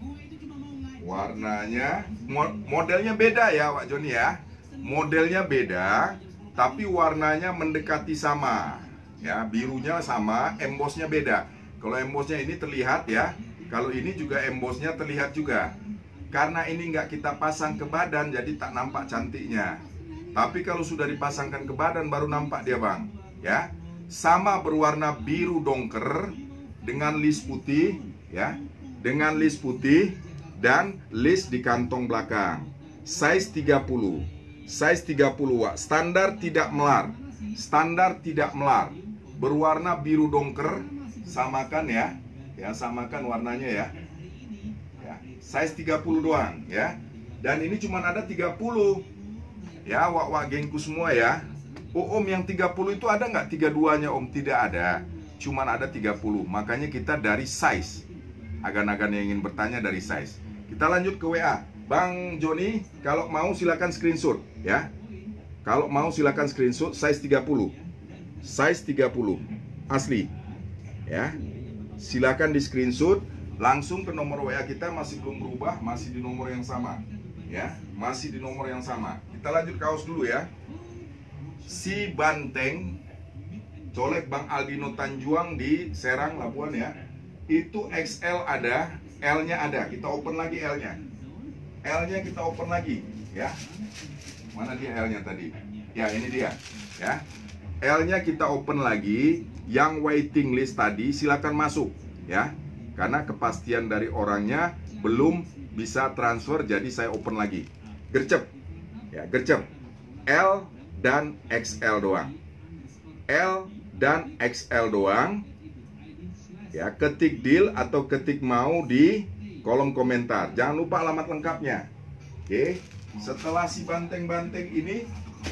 warnanya, modelnya beda ya Wak Joni ya, modelnya beda, tapi warnanya mendekati sama, ya, birunya sama, embossnya beda. Kalau embossnya ini terlihat ya, kalau ini juga embossnya terlihat juga. Karena ini nggak kita pasang ke badan, jadi tak nampak cantiknya. Tapi kalau sudah dipasangkan ke badan, baru nampak dia Bang, ya. Sama berwarna biru dongker dengan list putih, ya. Dengan list putih dan list di kantong belakang. Size tiga puluh. Size tiga puluh Wak. Standar tidak melar. Standar tidak melar. Berwarna biru dongker. Samakan ya. Ya, samakan warnanya ya. Ya, size tiga puluh doang ya. Dan ini cuma ada tiga puluh. Ya, Wak-wak gengku semua ya. Oh Om, yang tiga puluh itu ada nggak tiga puluh dua-nya Om? Tidak ada. Cuman ada tiga puluh. Makanya kita dari size. Agan-agan yang ingin bertanya dari size. Kita lanjut ke W A. Bang Joni, kalau mau silakan screenshot ya. Kalau mau silakan screenshot size tiga puluh. Size tiga puluh. Asli. Ya. Silakan di screenshot langsung ke nomor W A kita, masih belum berubah, masih di nomor yang sama. Ya, masih di nomor yang sama. Kita lanjut kaos dulu ya. Si Banteng colek Bang Aldino Tanjuang di Serang Labuan ya. Itu X L ada, L-nya ada. Kita open lagi L-nya. L-nya kita open lagi, ya. Mana dia L-nya tadi? Ya, ini dia, ya. L-nya kita open lagi. Yang waiting list tadi silakan masuk, ya. Karena kepastian dari orangnya belum bisa transfer, jadi saya open lagi. Gercep. Ya, gercep. L dan X L doang. L dan X L doang. Ya, ketik deal atau ketik mau di kolom komentar. Jangan lupa alamat lengkapnya. Oke, setelah si banteng-banteng ini,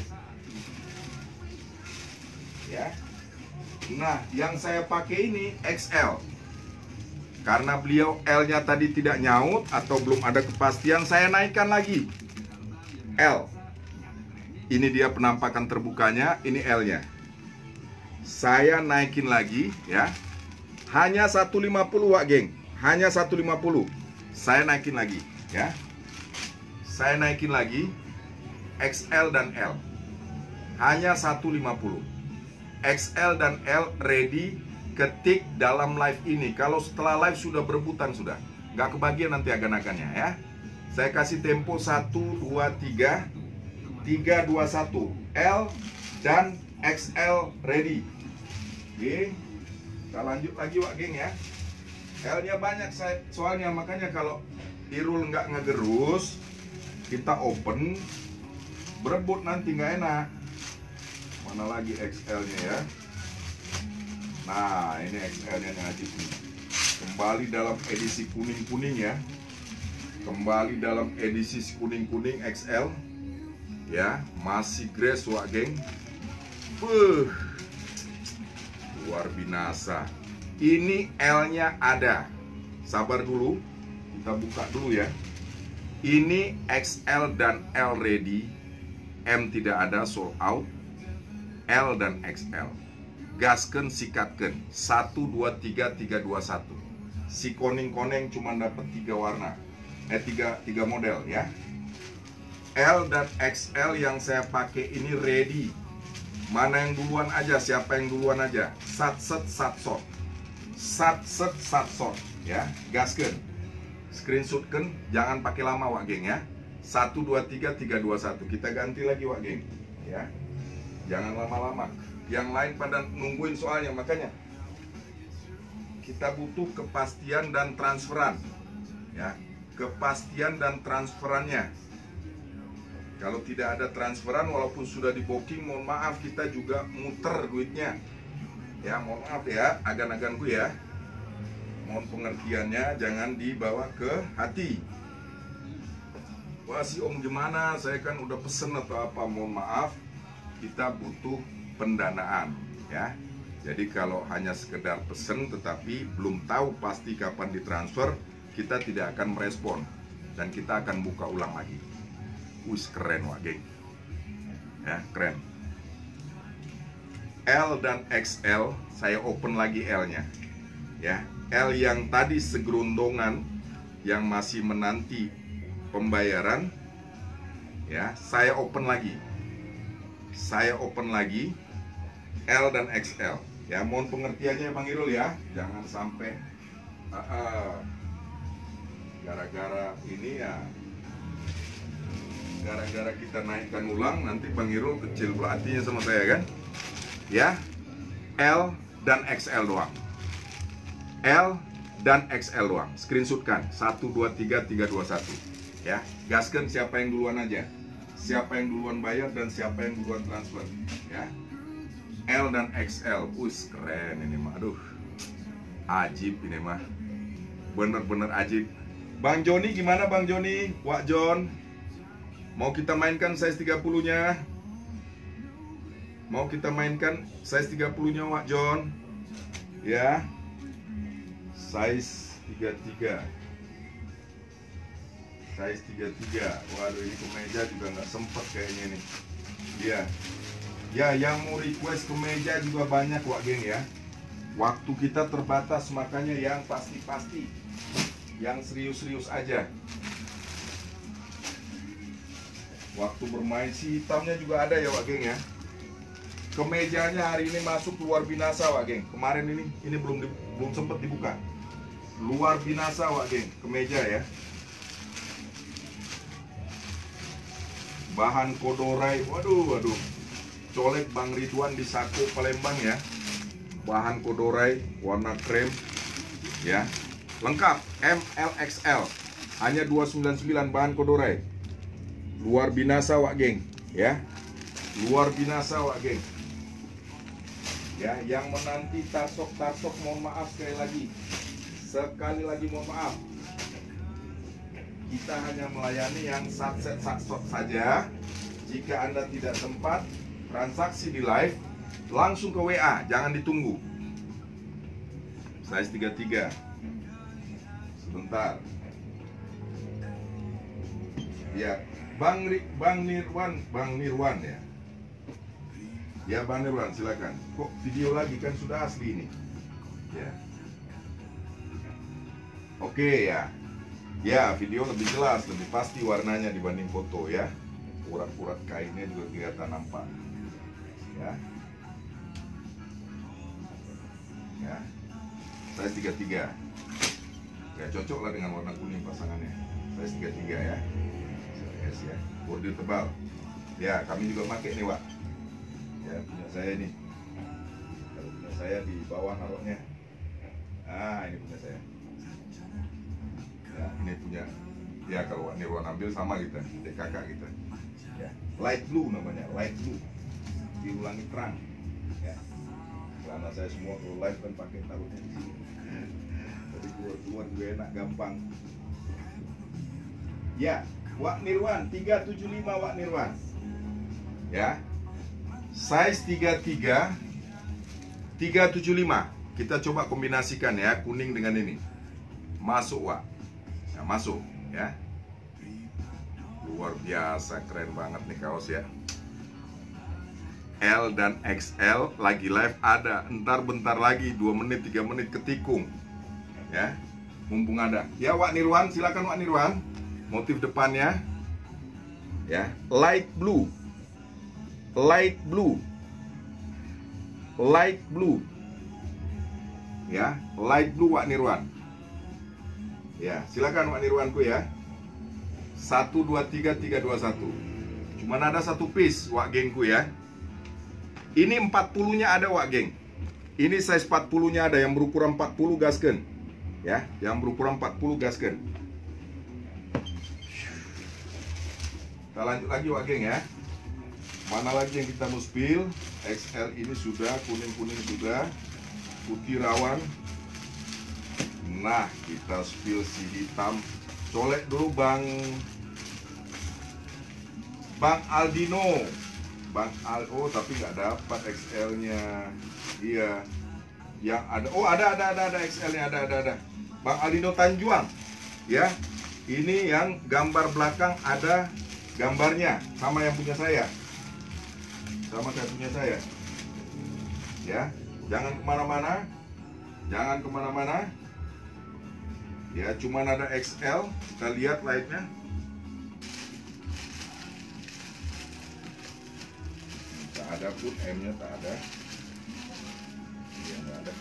ya. Nah, yang saya pakai ini X L. Karena beliau L-nya tadi tidak nyaut atau belum ada kepastian, saya naikkan lagi L. Ini dia penampakan terbukanya, ini L-nya. Saya naikin lagi, ya. Hanya seratus lima puluh Wak geng. Hanya seratus lima puluh. Saya naikin lagi ya. Saya naikin lagi X L dan L. Hanya seratus lima puluh. X L dan L ready, ketik dalam live ini. Kalau setelah live sudah berebutan sudah. Nggak kebagian nanti agan-agannya ya. Saya kasih tempo satu, dua, tiga. tiga, dua, satu. L dan X L ready. Oke. Kita lanjut lagi Wak geng ya. L-nya banyak saya, soalnya makanya kalau Irul nggak ngegerus, kita open berebut nanti nggak enak. Mana lagi X L-nya ya? Nah, ini X L-nya nih, kembali dalam edisi kuning-kuning ya. Kembali dalam edisi kuning-kuning X L ya, masih grace wak geng. Buh, luar binasa. Ini L-nya ada. Sabar dulu, kita buka dulu ya. Ini X L dan L ready, M tidak ada, sold out. L dan X L gasken sikatken satu dua tiga tiga dua satu. Si koneng-koneng cuma dapat tiga warna, eh tiga, tiga model ya. L dan X L yang saya pakai ini ready. Mana yang duluan aja, siapa yang duluan aja. Sat set sat sot, sat set sat sot ya, gasken. Screenshotkan, jangan pakai lama wak geng ya. Satu dua tiga tiga dua satu. Kita ganti lagi wak geng ya. Jangan lama-lama. Yang lain pada nungguin soalnya, makanya kita butuh kepastian dan transferan ya. Kepastian dan transferannya. Kalau tidak ada transferan walaupun sudah di booking, mohon maaf kita juga muter duitnya. Ya, mohon maaf ya, agan-aganku ya. Mohon pengertiannya, jangan dibawa ke hati. Wah si om gimana, saya kan udah pesen atau apa, mohon maaf. Kita butuh pendanaan ya. Jadi kalau hanya sekedar pesen tetapi belum tahu pasti kapan ditransfer, kita tidak akan merespon dan kita akan buka ulang lagi. Wih keren wak geng ya, keren. L dan X L saya open lagi L-nya ya. L yang tadi segerundongan yang masih menanti pembayaran ya, saya open lagi. Saya open lagi L dan X L ya, mohon pengertiannya Bang Irul ya, jangan sampai uh, uh, gara-gara ini ya, gara-gara kita naikkan ulang nanti Bang Irul kecil pula hatinya sama saya kan ya. L dan X L doang, L dan X L doang. Screenshotkan satu dua tiga tiga dua satu ya. Gaskan siapa yang duluan aja, siapa yang duluan bayar dan siapa yang duluan transfer ya. L dan X L, us keren ini mah, aduh, ajib ini mah, bener-bener ajib. Bang Joni gimana Bang Joni, Wak John, mau kita mainkan size tiga puluh nya? Mau kita mainkan size tiga puluh nya Wak John ya, size tiga puluh tiga, size tiga puluh tiga. Waduh ini kemeja juga nggak sempet kayaknya nih ya. Ya, yang mau request kemeja juga banyak wak geng ya. Waktu kita terbatas, makanya yang pasti-pasti, yang serius-serius aja. Waktu bermain si hitamnya juga ada ya wak geng ya. Kemejanya hari ini masuk luar binasa wak geng. Kemarin ini, ini belum di, belum sempet dibuka. Luar binasa wak geng, kemeja ya. Bahan kodorai, waduh, waduh. Colek Bang Ridwan di Sako Palembang ya. Bahan kodorai warna krem ya. Lengkap M L X L. Hanya dua sembilan sembilan bahan kodorai. Luar binasa wak geng ya. Luar binasa wak geng. Ya, yang menanti tarsok-tarsok mohon maaf sekali lagi. Sekali lagi mohon maaf. Kita hanya melayani yang satset satsot saja. Jika Anda tidak sempat transaksi di live, langsung ke W A, jangan ditunggu. Size tiga puluh tiga. Sebentar. Ya, Bang Rik, Bang Nirwan, Bang Nirwan ya. Ya Bang Nirwan, silakan. Kok video lagi, kan sudah asli ini. Ya. Oke ya. Ya, video lebih jelas, lebih pasti warnanya dibanding foto ya. Urat-urat kainnya juga kelihatan nampak. Ya. Ya. Size tiga puluh tiga. Ya, cocok lah dengan warna kuning pasangannya. Size tiga puluh tiga ya. Size ya. Bordir tebal. Ya, kami juga pakai nih, Wak. Ya, punya saya nih. Kalau punya saya di bawah naruhnya. Ah, ini punya saya. Ya, ini punya Ya kalau Wak Nirwan ambil sama kita, dek kakak kita. Ya. Light blue namanya, light blue. Biru langit terang. Ya. Karena saya semua kalau live kan pakai taruhnya di sini. Jadi keluar-keluar gue enak gampang. Ya, Wak Nirwan tiga tujuh lima Wak Nirwan. Ya. Size tiga tiga tiga tujuh lima. Kita coba kombinasikan ya, kuning dengan ini. Masuk Wak. Nah, masuk ya. Luar biasa, keren banget nih kaos ya. L dan X L lagi live ada. Entar bentar lagi dua menit tiga menit ketikung. Ya. Mumpung ada. Ya Wak Nirwan, silakan Wak Nirwan. Motif depannya ya, light blue. Light blue. Light blue. Ya, light blue Wak Nirwan. Ya, silakan Wak Nirwanku ya. satu dua tiga tiga dua satu. Cuman ada satu piece Wak gengku ya. Ini empat puluh-nya ada Wak geng. Ini size empat puluh-nya ada, yang berukuran empat puluh gasken. Ya, yang berukuran empat puluh gasken. Kita lanjut lagi Wak geng ya. Mana lagi yang kita mau spill? X L ini sudah, kuning-kuning sudah, putih rawan. Nah, kita spill si hitam. Colek dulu Bang Bang Aldino. Bang Al, oh tapi nggak dapat X L-nya. Iya. Yang ada, oh ada ada ada ada X L-nya, ada ada ada. Bang Aldino Tanjuang. Ya. Ini yang gambar belakang ada gambarnya sama yang punya saya. Sama kayak punya saya. Ya. Jangan kemana-mana. Jangan kemana-mana. Ya, cuman ada X L. Kita lihat lightnya. Tak ada pun, M-nya tak ada. Ya, nggak ada.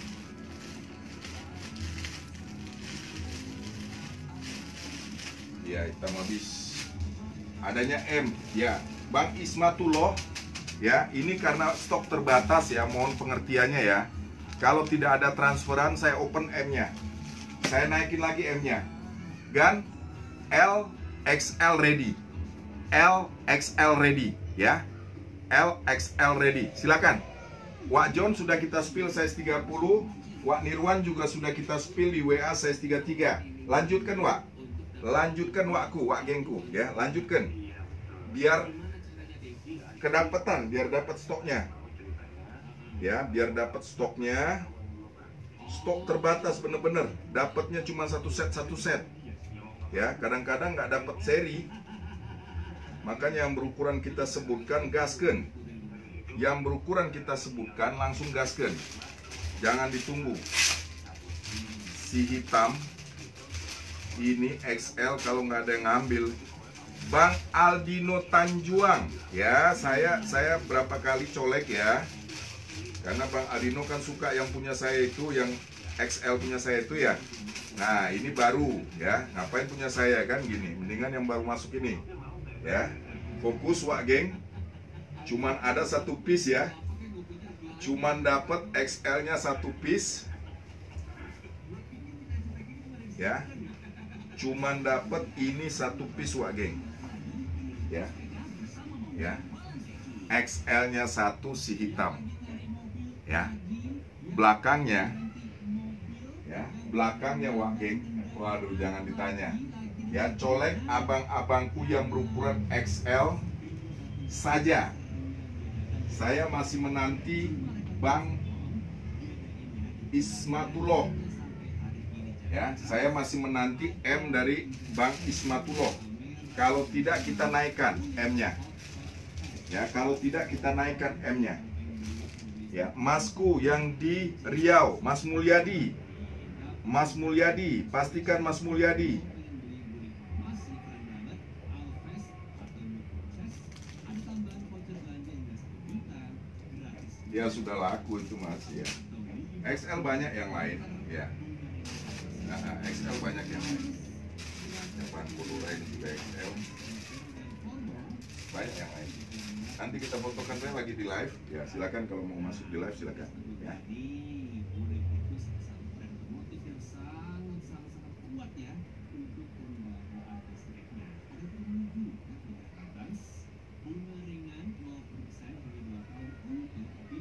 Ya, hitam habis. Adanya M. Ya, Bang Ismatullah. Ya, ini karena stok terbatas ya. Mohon pengertiannya ya. Kalau tidak ada transferan, saya open M-nya. Saya naikin lagi M-nya. Gan L X L ready. L X L ready ya. L X L ready. Silakan. Wak John sudah kita spill size tiga puluh. Wak Nirwan juga sudah kita spill di W A size tiga puluh tiga. Lanjutkan Wak. Lanjutkan Wakku, Wak gengku ya. Lanjutkan. Biar kedapetan, biar dapat stoknya. Ya, biar dapat stoknya. Stok terbatas bener-bener, dapatnya cuma satu set satu set. Ya, kadang-kadang nggak dapat seri. Makanya yang berukuran kita sebutkan gasken. Yang berukuran kita sebutkan langsung gasken. Jangan ditunggu. Si hitam ini X L kalau nggak ada yang ngambil. Bang Aldino Tanjuang, ya saya saya berapa kali colek ya. Karena Bang Aldino kan suka yang punya saya itu, yang X L punya saya itu ya. Nah ini baru ya, ngapain punya saya kan gini. Mendingan yang baru masuk ini ya. Fokus Wak geng. Cuman ada satu piece ya. Cuman dapat X L-nya satu piece. Ya. Cuman dapat ini satu piece Wak geng. Ya. Ya. X L-nya satu si hitam. Ya, belakangnya, ya, belakangnya Wak geng, waduh jangan ditanya. Ya, colek abang-abangku yang berukuran X L saja. Saya masih menanti Bang Ismatullah. Ya, saya masih menanti M dari Bang Ismatullah. Kalau tidak kita naikkan M-nya. Ya, kalau tidak kita naikkan M-nya. Ya, Masku yang di Riau, Mas Mulyadi. Mas Mulyadi, pastikan Mas Mulyadi. Ya sudah laku itu Mas ya. X L banyak yang lain ya. Nah, X L banyak yang lain. delapan puluh lain juga X L. Banyak yang lain. Nanti kita fotokan saya lagi di live. Ya, silakan kalau mau masuk di live silakan. Ya.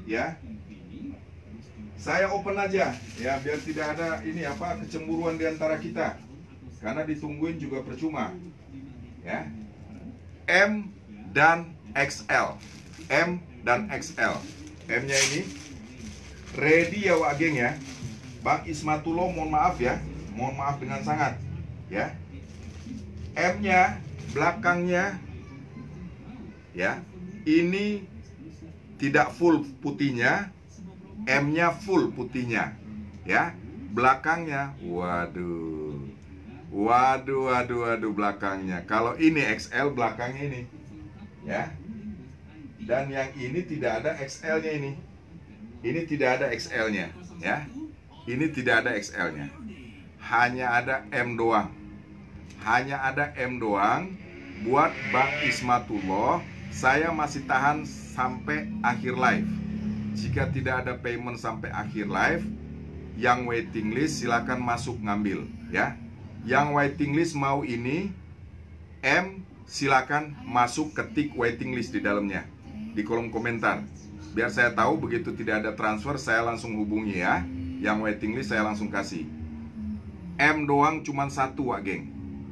ya. Saya open aja ya, biar tidak ada ini apa kecemburuan di antara kita. Karena ditungguin juga percuma. Ya. M dan X L. M dan X L. M-nya ini ready ya Wak geng ya. Bang Ismatullah mohon maaf ya. Mohon maaf dengan sangat ya. M-nya belakangnya ya. Ini tidak full putihnya, M-nya full putihnya ya. Belakangnya waduh. Waduh waduh waduh belakangnya. Kalau ini X L belakangnya ini ya. Dan yang ini tidak ada X L-nya ini. Ini tidak ada X L-nya ya. Ini tidak ada X L-nya. Hanya ada M doang. Hanya ada M doang. Buat Bang Ismatullah, saya masih tahan sampai akhir live. Jika tidak ada payment sampai akhir live, yang waiting list silakan masuk ngambil ya. Yang waiting list mau ini M, silakan masuk ketik waiting list di dalamnya di kolom komentar. Biar saya tahu begitu tidak ada transfer saya langsung hubungi ya. Yang waiting list saya langsung kasih. M doang cuman satu Wak geng.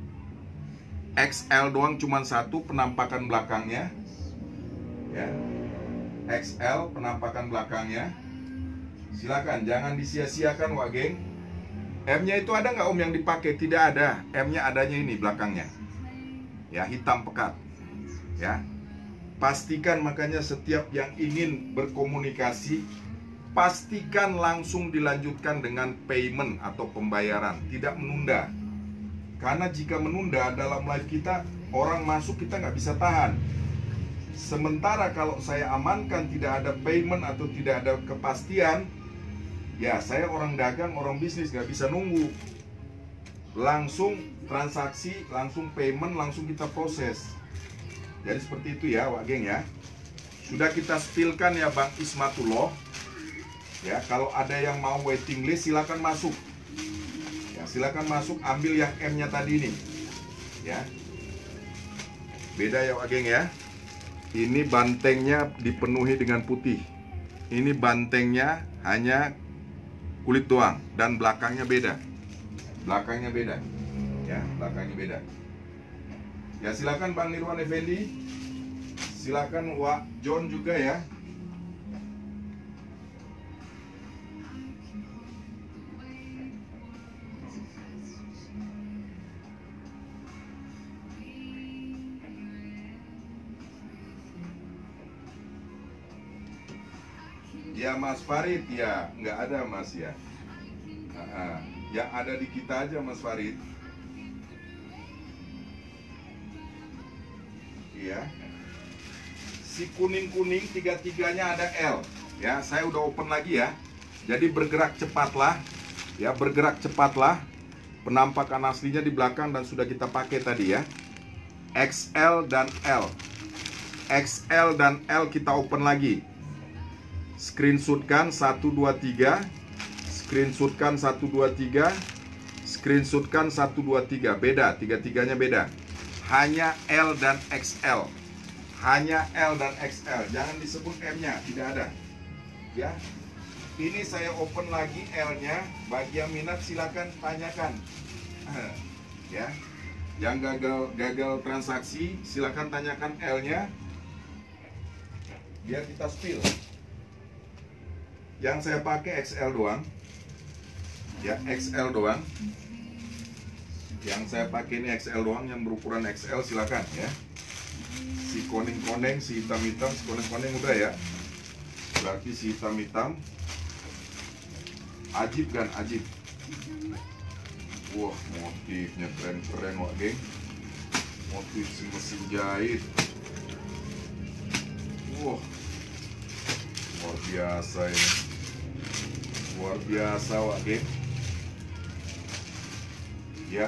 X L doang cuman satu penampakan belakangnya. Ya. X L penampakan belakangnya. Silakan jangan disia-siakan Wak geng. M-nya itu ada nggak Om yang dipakai? Tidak ada. M-nya adanya ini belakangnya. Ya, hitam pekat. Ya. Pastikan makanya setiap yang ingin berkomunikasi, pastikan langsung dilanjutkan dengan payment atau pembayaran, tidak menunda. Karena jika menunda dalam live kita, orang masuk kita nggak bisa tahan. Sementara kalau saya amankan tidak ada payment atau tidak ada kepastian, ya saya orang dagang, orang bisnis nggak bisa nunggu. Langsung transaksi, langsung payment, langsung kita proses. Jadi seperti itu ya Wak geng ya. Sudah kita spillkan ya Bang Ismatullah. Ya, kalau ada yang mau waiting list silakan masuk. Ya, silakan masuk ambil yang M-nya tadi ini. Ya. Beda ya Wak geng ya. Ini bantengnya dipenuhi dengan putih. Ini bantengnya hanya kulit doang dan belakangnya beda. Belakangnya beda. Ya, belakangnya beda. Ya, silakan Bang Nirwan Effendi. Silakan Wak John juga ya. Ya Mas Farid ya, nggak ada Mas ya. Nah, yang ada di kita aja Mas Farid. Iya. Si kuning-kuning tiga-tiganya ada L. Ya, saya udah open lagi ya. Jadi bergerak cepatlah. Ya, bergerak cepatlah. Penampakan aslinya di belakang dan sudah kita pakai tadi ya. X L dan L. X L dan L kita open lagi. Screenshotkan satu dua tiga. Screenshotkan satu dua tiga. Screenshotkan satu dua tiga. Beda, tiga-tiganya beda. Hanya L dan X L. Hanya L dan X L. Jangan disebut M-nya, tidak ada. Ya. Ini saya open lagi L-nya. Bagi yang minat silakan tanyakan. Ya. Yang gagal gagal transaksi silakan tanyakan L-nya. Biar kita spill. Yang saya pakai X L doang. Ya, X L doang. Yang saya pakai ini X L doang, yang berukuran X L silakan ya. Si koneng-koneng, si hitam-hitam, si koneng-koneng udah ya. Berarti si hitam-hitam ajib kan, ajib. Wah, motifnya keren-keren Wak geng. Motif si mesin jahit. Wah, luar biasa ini. Luar biasa Wak geng. Ya.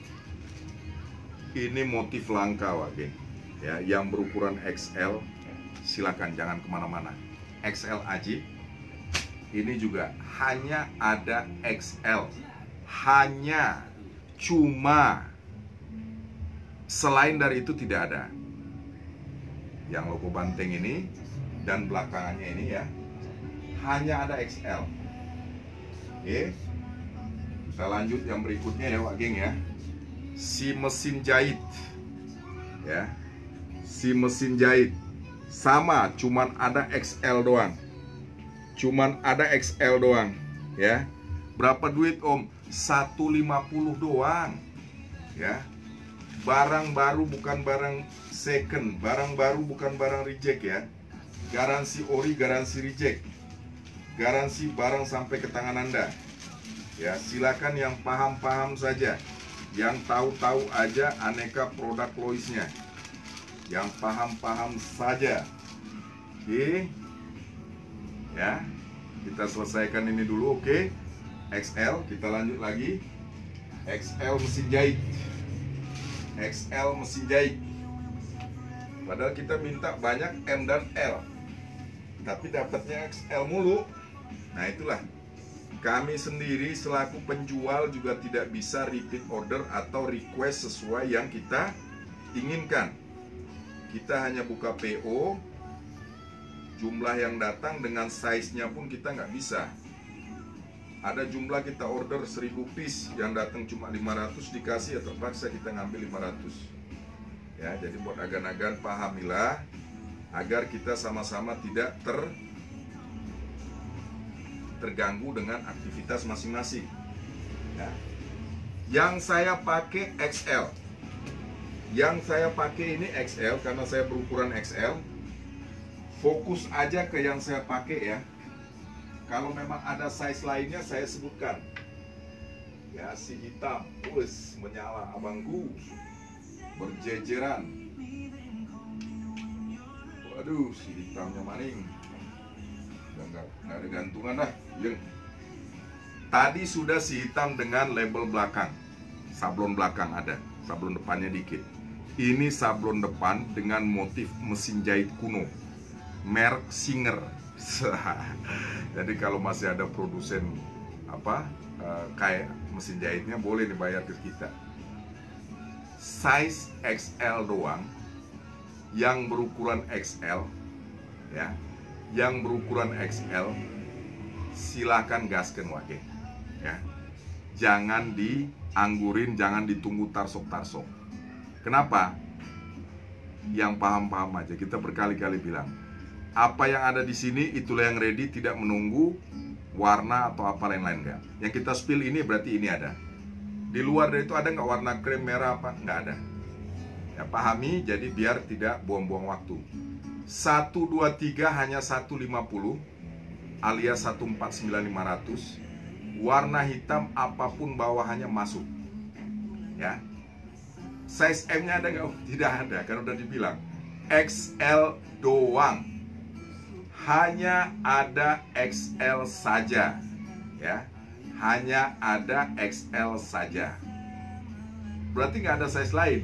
Ini motif langka Wak geng. Ya, yang berukuran X L silakan jangan kemana-mana. X L ajib. Ini juga hanya ada X L. Hanya, cuma. Selain dari itu tidak ada. Yang logo banteng ini dan belakangannya ini ya. hanya ada X L. Oke, kita lanjut yang berikutnya ya Wak Geng ya. Si mesin jahit ya, si mesin jahit sama, cuman ada X L doang, cuman ada X L doang ya. Berapa duit Om? seratus lima puluh doang ya. Barang baru, bukan barang second. Barang baru, bukan barang reject ya. Garansi ori, garansi reject. Garansi barang sampai ke tangan Anda ya. Silakan yang paham-paham saja, yang tahu-tahu aja aneka produk Loisnya, yang paham-paham saja. Oke ya, kita selesaikan ini dulu. Oke, X L, kita lanjut lagi. X L mesin jahit, X L mesin jahit. Padahal kita minta banyak M dan L, tapi dapatnya X L mulu. Nah itulah, kami sendiri selaku penjual juga tidak bisa repeat order atau request sesuai yang kita inginkan. Kita hanya buka P O, jumlah yang datang dengan size-nya pun kita nggak bisa. Ada jumlah kita order seribu piece, yang datang cuma lima ratus, dikasih atau paksa kita ngambil lima ratus. Ya, jadi buat agan-agan pahamilah agar kita sama-sama tidak ter terganggu dengan aktivitas masing-masing. Ya. Yang saya pakai X L. Yang saya pakai ini X L karena saya berukuran X L. Fokus aja ke yang saya pakai ya. Kalau memang ada size lainnya saya sebutkan. Ya, si hitam, wes menyala abangku, berjejeran. Waduh, si hitamnya maning. Udah nggak ada gantungan dah. Yang tadi sudah si hitam dengan label belakang, sablon belakang ada, sablon depannya dikit. Ini sablon depan dengan motif mesin jahit kuno, merek Singer. Jadi kalau masih ada produsen apa uh, kayak mesin jahitnya, boleh dibayar ke kita. Size X L doang, yang berukuran X L ya, yang berukuran X L silakan gaskan Wage ya. Jangan dianggurin, jangan ditunggu tarsok-tarsok. Kenapa? Yang paham-paham aja. Kita berkali-kali bilang, apa yang ada di sini itulah yang ready, tidak menunggu warna atau apa lain-lain enggak. Yang kita spill ini berarti ini ada. Di luar dari itu ada nggak warna krem merah apa? Nggak ada. Ya pahami, jadi biar tidak buang-buang waktu. satu dua tiga hanya seratus lima puluh alias seratus empat puluh sembilan ribu lima ratus. Warna hitam apapun bawahannya masuk. Ya. Size M-nya ada nggak? Tidak ada, karena udah dibilang X L doang. Hanya ada X L saja ya, hanya ada X L saja. Berarti nggak ada size lain.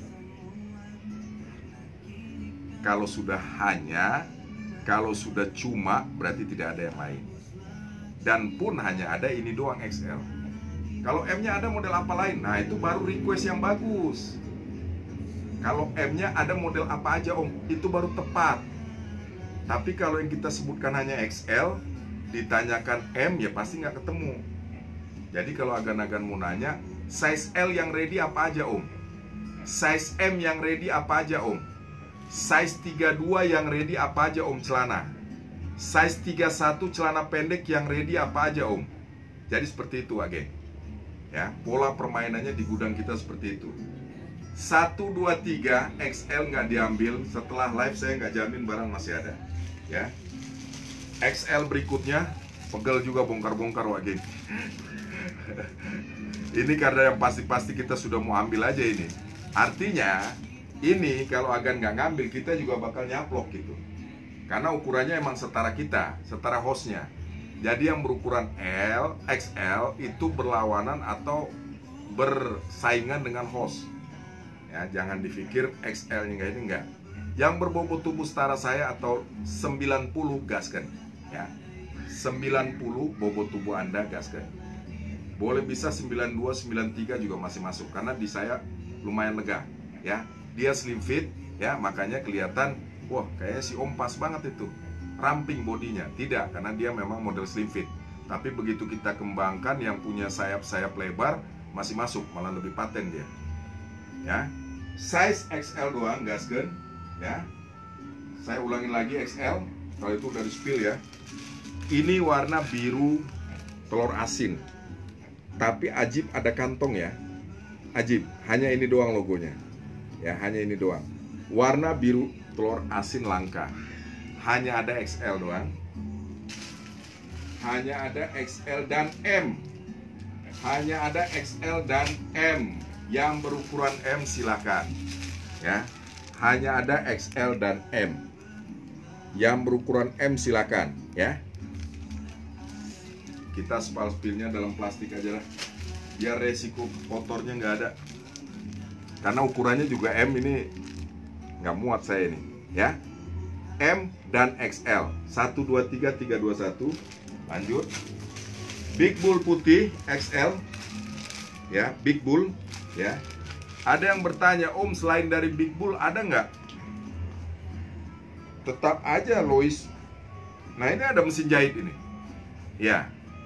Kalau sudah hanya, kalau sudah cuma, berarti tidak ada yang lain. Dan pun hanya ada ini doang X L. Kalau M-nya ada model apa lain, nah itu baru request yang bagus. Kalau M-nya ada model apa aja Om, itu baru tepat. Tapi kalau yang kita sebutkan hanya X L, ditanyakan M ya pasti nggak ketemu. Jadi kalau agan-agan mau nanya, size L yang ready apa aja Om? Size M yang ready apa aja Om? Size tiga puluh dua yang ready apa aja Om celana? Size tiga puluh satu celana pendek yang ready apa aja Om? Jadi seperti itu Age. Ya, pola permainannya di gudang kita seperti itu. Satu, dua, tiga X L nggak diambil. Setelah live saya nggak jamin barang masih ada ya. X L berikutnya pegel juga bongkar-bongkar Wage. Ini karena yang pasti-pasti kita sudah mau ambil aja ini. Artinya ini kalau agan nggak ngambil, kita juga bakal nyaplok gitu. Karena ukurannya emang setara kita, setara hostnya. Jadi yang berukuran L, X L itu berlawanan atau bersaingan dengan host. Ya, jangan dipikir X L-nya enggak, ini enggak. Yang berbobot tubuh setara saya atau sembilan puluh gaskan ya. sembilan puluh bobot tubuh Anda gaskan. Boleh bisa sembilan puluh dua, sembilan puluh tiga juga masih masuk karena di saya lumayan lega ya. Dia slim fit ya, makanya kelihatan wah kayaknya si Om pas banget itu. ramping bodinya. Tidak, karena dia memang model slim fit. Tapi begitu kita kembangkan, yang punya sayap-sayap lebar masih masuk, malah lebih paten dia. Ya, size X L doang, gaskeun. Ya, saya ulangi lagi X L. Kalau itu udah di spill ya. Ini warna biru telur asin. Tapi Ajib ada kantong ya. Ajib, hanya ini doang logonya. Ya, hanya ini doang. Warna biru telur asin langka. Hanya ada X L doang. Hanya ada X L dan M. Hanya ada X L dan M. Yang berukuran M silakan. Ya. Hanya ada X L dan M. Yang berukuran M silakan, ya. Kita spal spillnya dalam plastik aja lah. Biar resiko kotornya nggak ada. Karena ukurannya juga M, ini nggak muat saya ini, ya. M dan X L. satu dua tiga tiga dua satu. Lanjut. Big Bull putih X L. Ya, Big Bull, ya. Ada yang bertanya, Om, selain dari Big Bull ada nggak? Tetap aja Lois. Nah, ini ada mesin jahit ini. Ya.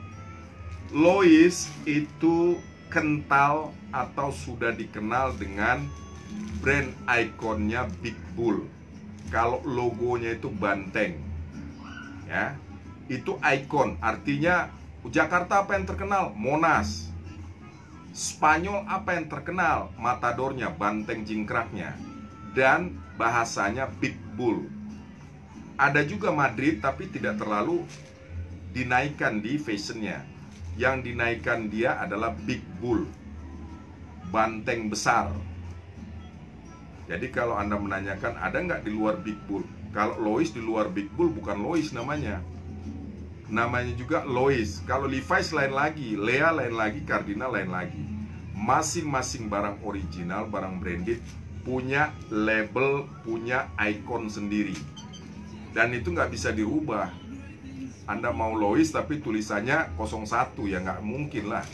Lois itu kental atau sudah dikenal dengan brand ikonnya Big Bull. Kalau logonya itu banteng, ya, itu ikon. Artinya Jakarta apa yang terkenal? Monas. Spanyol apa yang terkenal? Matadornya, banteng jingkraknya. Dan bahasanya Big Bull. Ada juga Madrid, tapi tidak terlalu dinaikkan di fashionnya. Yang dinaikkan dia adalah Big Bull, banteng besar. Jadi kalau Anda menanyakan ada nggak di luar Big Bull? Kalau Lois di luar Big Bull bukan Lois namanya. Namanya juga Lois. Kalau Levi's lain lagi, Lea lain lagi, Cardinal lain lagi. Masing-masing barang original, barang branded punya label, punya ikon sendiri. Dan itu nggak bisa dirubah. Anda mau Lois tapi tulisannya nol satu, ya nggak mungkin lah.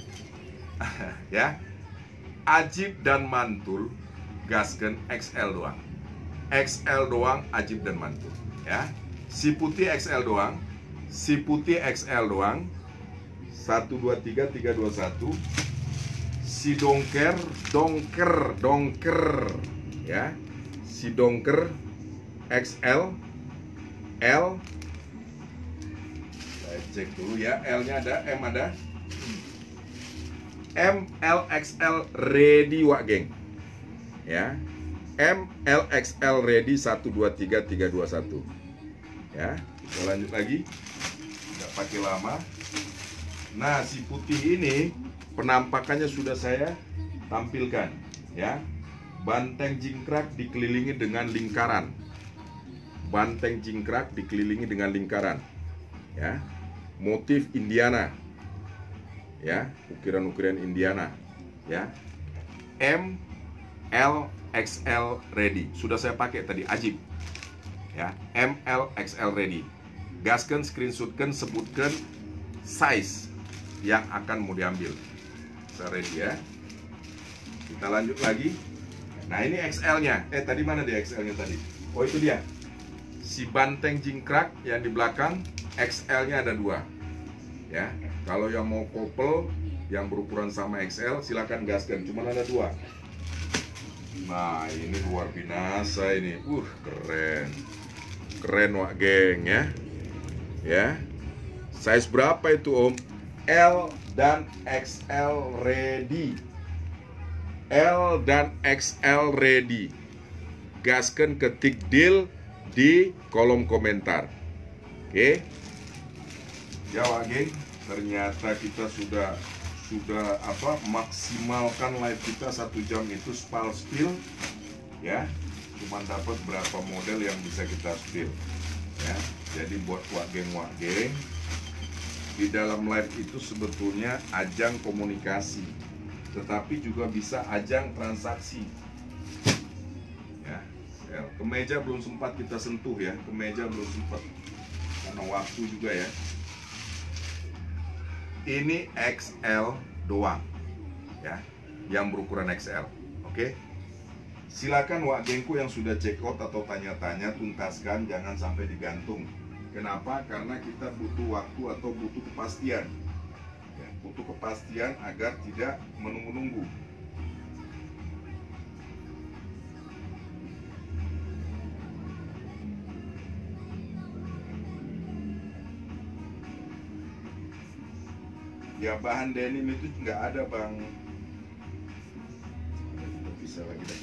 Ya, Ajib dan Mantul gasken X L doang. X L doang, Ajib dan Mantul. Ya, si putih X L doang. Si putih X L doang. satu dua tiga tiga dua satu. Si dongker, dongker, dongker. Ya, si dongker X L, L. Saya cek dulu ya, L-nya ada, M ada. M, L, X L ready wak geng. Ya, M, L, X L ready satu dua tiga tiga dua satu. Ya, kita lanjut lagi. Nggak pakai lama. Nah, si putih ini penampakannya sudah saya tampilkan, ya. Banteng jingkrak dikelilingi dengan lingkaran. Banteng jingkrak dikelilingi dengan lingkaran, ya. Motif Indiana, ya, ukiran-ukiran Indiana, ya. M, L, X L ready. Sudah saya pakai tadi, Ajib. Ya, M, L, X L ready. Gaskan, screenshotkan, sebutkan size yang akan mau diambil. Saya ready ya. Kita lanjut lagi. Nah, ini X L-nya. Eh, tadi mana dia X L-nya tadi? Oh, itu dia. Si banteng jingkrak yang di belakang, X L-nya ada dua. Ya, kalau yang mau couple yang berukuran sama X L, silakan gaskan. Cuma ada dua. Nah, ini luar binasa ini. Uh, keren. Keren wak geng ya. Ya. Size berapa itu, Om? L dan X L ready. L dan X L ready. Gaskan, ketik deal di kolom komentar. Oke. Ya wak geng, ternyata kita sudah sudah apa maksimalkan live kita satu jam itu spal spill, ya. Cuma dapat berapa model yang bisa kita spill, ya. Jadi buat wak geng wak geng, di dalam live itu sebetulnya ajang komunikasi, tetapi juga bisa ajang transaksi. Ya, kemeja belum sempat kita sentuh ya, kemeja belum sempat karena waktu juga ya. Ini X L doang, ya, yang berukuran X L. Oke, silakan wak gengku yang sudah check out atau tanya-tanya tuntaskan, jangan sampai digantung. Kenapa? Karena kita butuh waktu atau butuh kepastian ya, butuh kepastian agar tidak menunggu-nunggu. Ya bahan denim itu nggak ada bang. Bisa lagi deh.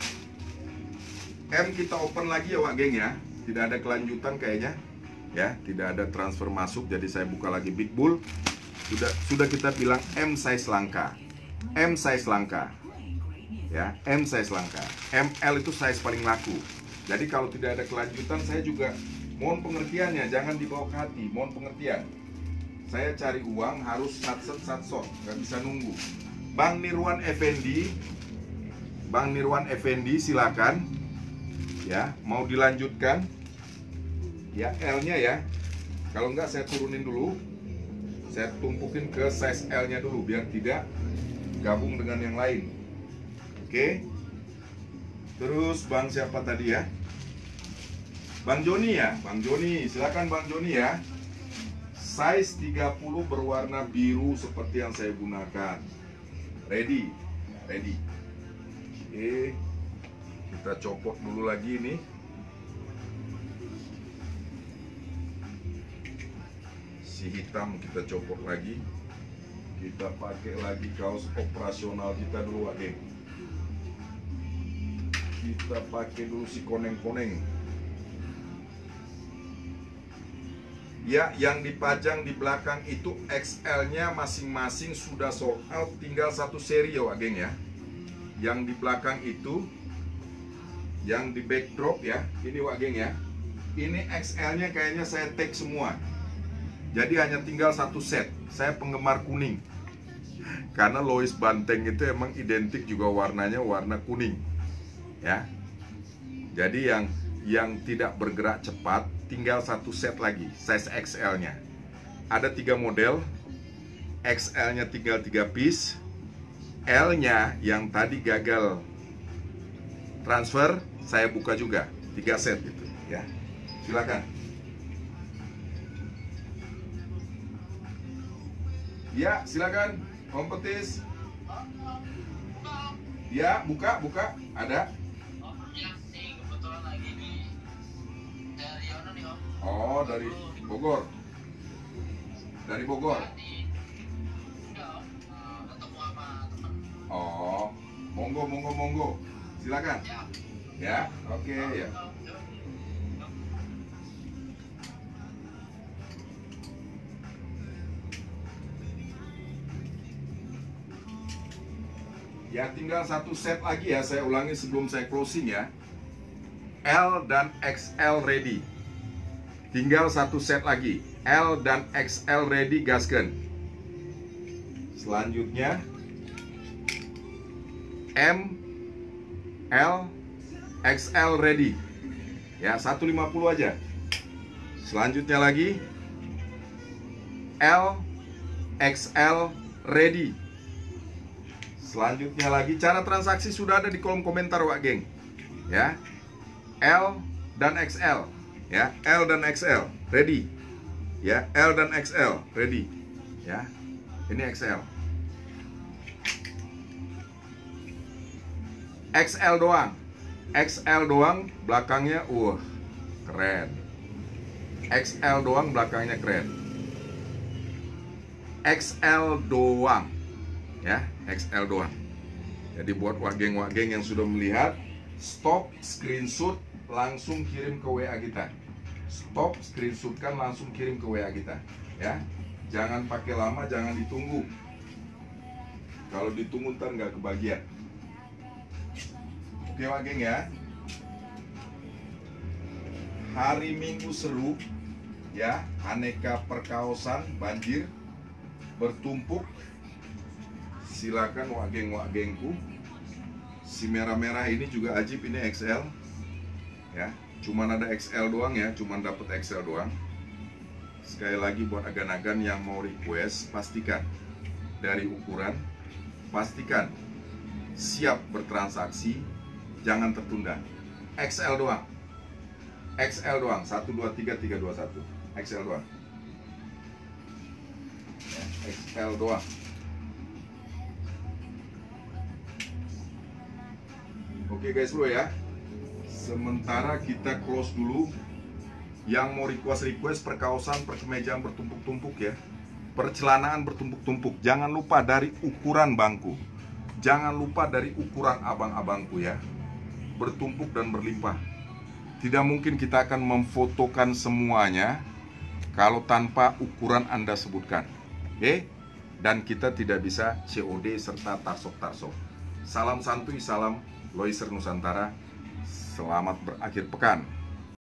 M kita open lagi ya Wak Geng ya. Tidak ada kelanjutan kayaknya. Ya, tidak ada transfer masuk, jadi saya buka lagi Big Bull. Sudah sudah kita bilang M size langka. M size langka. Ya, M size langka. M L itu size paling laku. Jadi kalau tidak ada kelanjutan, saya juga mohon pengertiannya, jangan dibawa ke hati, mohon pengertian. Saya cari uang harus sat-set sat-sot, nggak bisa nunggu. Bang Nirwan Effendi, Bang Nirwan Effendi silakan. Ya, mau dilanjutkan? Ya, L-nya ya. Kalau enggak saya turunin dulu. Saya tumpukin ke size L-nya dulu biar tidak gabung dengan yang lain. Oke. Terus Bang siapa tadi ya? Bang Joni ya, Bang Joni. Silakan Bang Joni ya. Size tiga puluh berwarna biru seperti yang saya gunakan. Ready? Ready. Oke. Kita copot dulu lagi nih. Si hitam kita copot lagi. Kita pakai lagi kaos operasional kita dulu Wak Geng. Kita pakai dulu si koneng-koneng. Ya, yang dipajang di belakang itu X L-nya masing-masing sudah sold out, tinggal satu seri ya Wak Geng ya. Yang di belakang itu, yang di backdrop ya, ini Wak Geng ya. Ini X L-nya kayaknya saya tag semua. Jadi hanya tinggal satu set. Saya penggemar kuning. Karena Lois Banteng itu emang identik juga warnanya warna kuning. Ya. Jadi yang yang tidak bergerak cepat tinggal satu set lagi, size X L-nya. Ada tiga model. X L-nya tinggal tiga piece. L-nya yang tadi gagal transfer, saya buka juga tiga set gitu, ya. Silakan. Ya, silakan, kompetis. Ya, buka, buka, ada. Oh, dari Bogor. Dari Bogor. Oh, monggo, monggo, monggo. Silakan. Ya, oke ya. Ya, tinggal satu set lagi ya, saya ulangi sebelum saya closing ya. L dan X L ready. Tinggal satu set lagi. L dan X L ready, gaskan. Selanjutnya M, L, X L ready. Ya, seratus lima puluh aja. Selanjutnya lagi L, X L ready. Selanjutnya lagi, cara transaksi sudah ada di kolom komentar Wak Geng. Ya. L dan X L. Ya, L dan X L ready. Ya, L dan X L ready. Ya. Ini X L. X L doang. X L doang, belakangnya uh keren. X L doang, belakangnya keren. X L doang. Ya, X L doang. Jadi buat Wak Geng-Wak Geng yang sudah melihat, stop, screenshot, langsung kirim ke W A kita. Stop, screenshotkan, langsung kirim ke W A kita. Ya, jangan pakai lama, jangan ditunggu. Kalau ditunggu ntar nggak kebagian. Oke Wak Geng ya. Hari Minggu seru, ya, aneka perkaosan banjir bertumpuk. Silakan Wak Geng Wak Gengku. Si merah-merah ini juga ajib, ini X L. Ya, cuman ada X L doang ya, cuman dapat X L doang. Sekali lagi buat agan-agan yang mau request, pastikan dari ukuran, pastikan siap bertransaksi, jangan tertunda. X L doang. X L doang, satu dua tiga tiga dua satu. X L doang. Ya, X L doang. Oke guys bro ya. Sementara kita close dulu. Yang mau request-request perkaosan, perkemejaan bertumpuk-tumpuk ya, percelanaan bertumpuk-tumpuk, jangan lupa dari ukuran bangku, jangan lupa dari ukuran abang-abangku ya, bertumpuk dan berlimpah. Tidak mungkin kita akan memfotokan semuanya kalau tanpa ukuran Anda sebutkan. Oke? Dan kita tidak bisa C O D serta tarsok-tarsok. Salam santuy, salam Loiser Nusantara. Selamat berakhir pekan.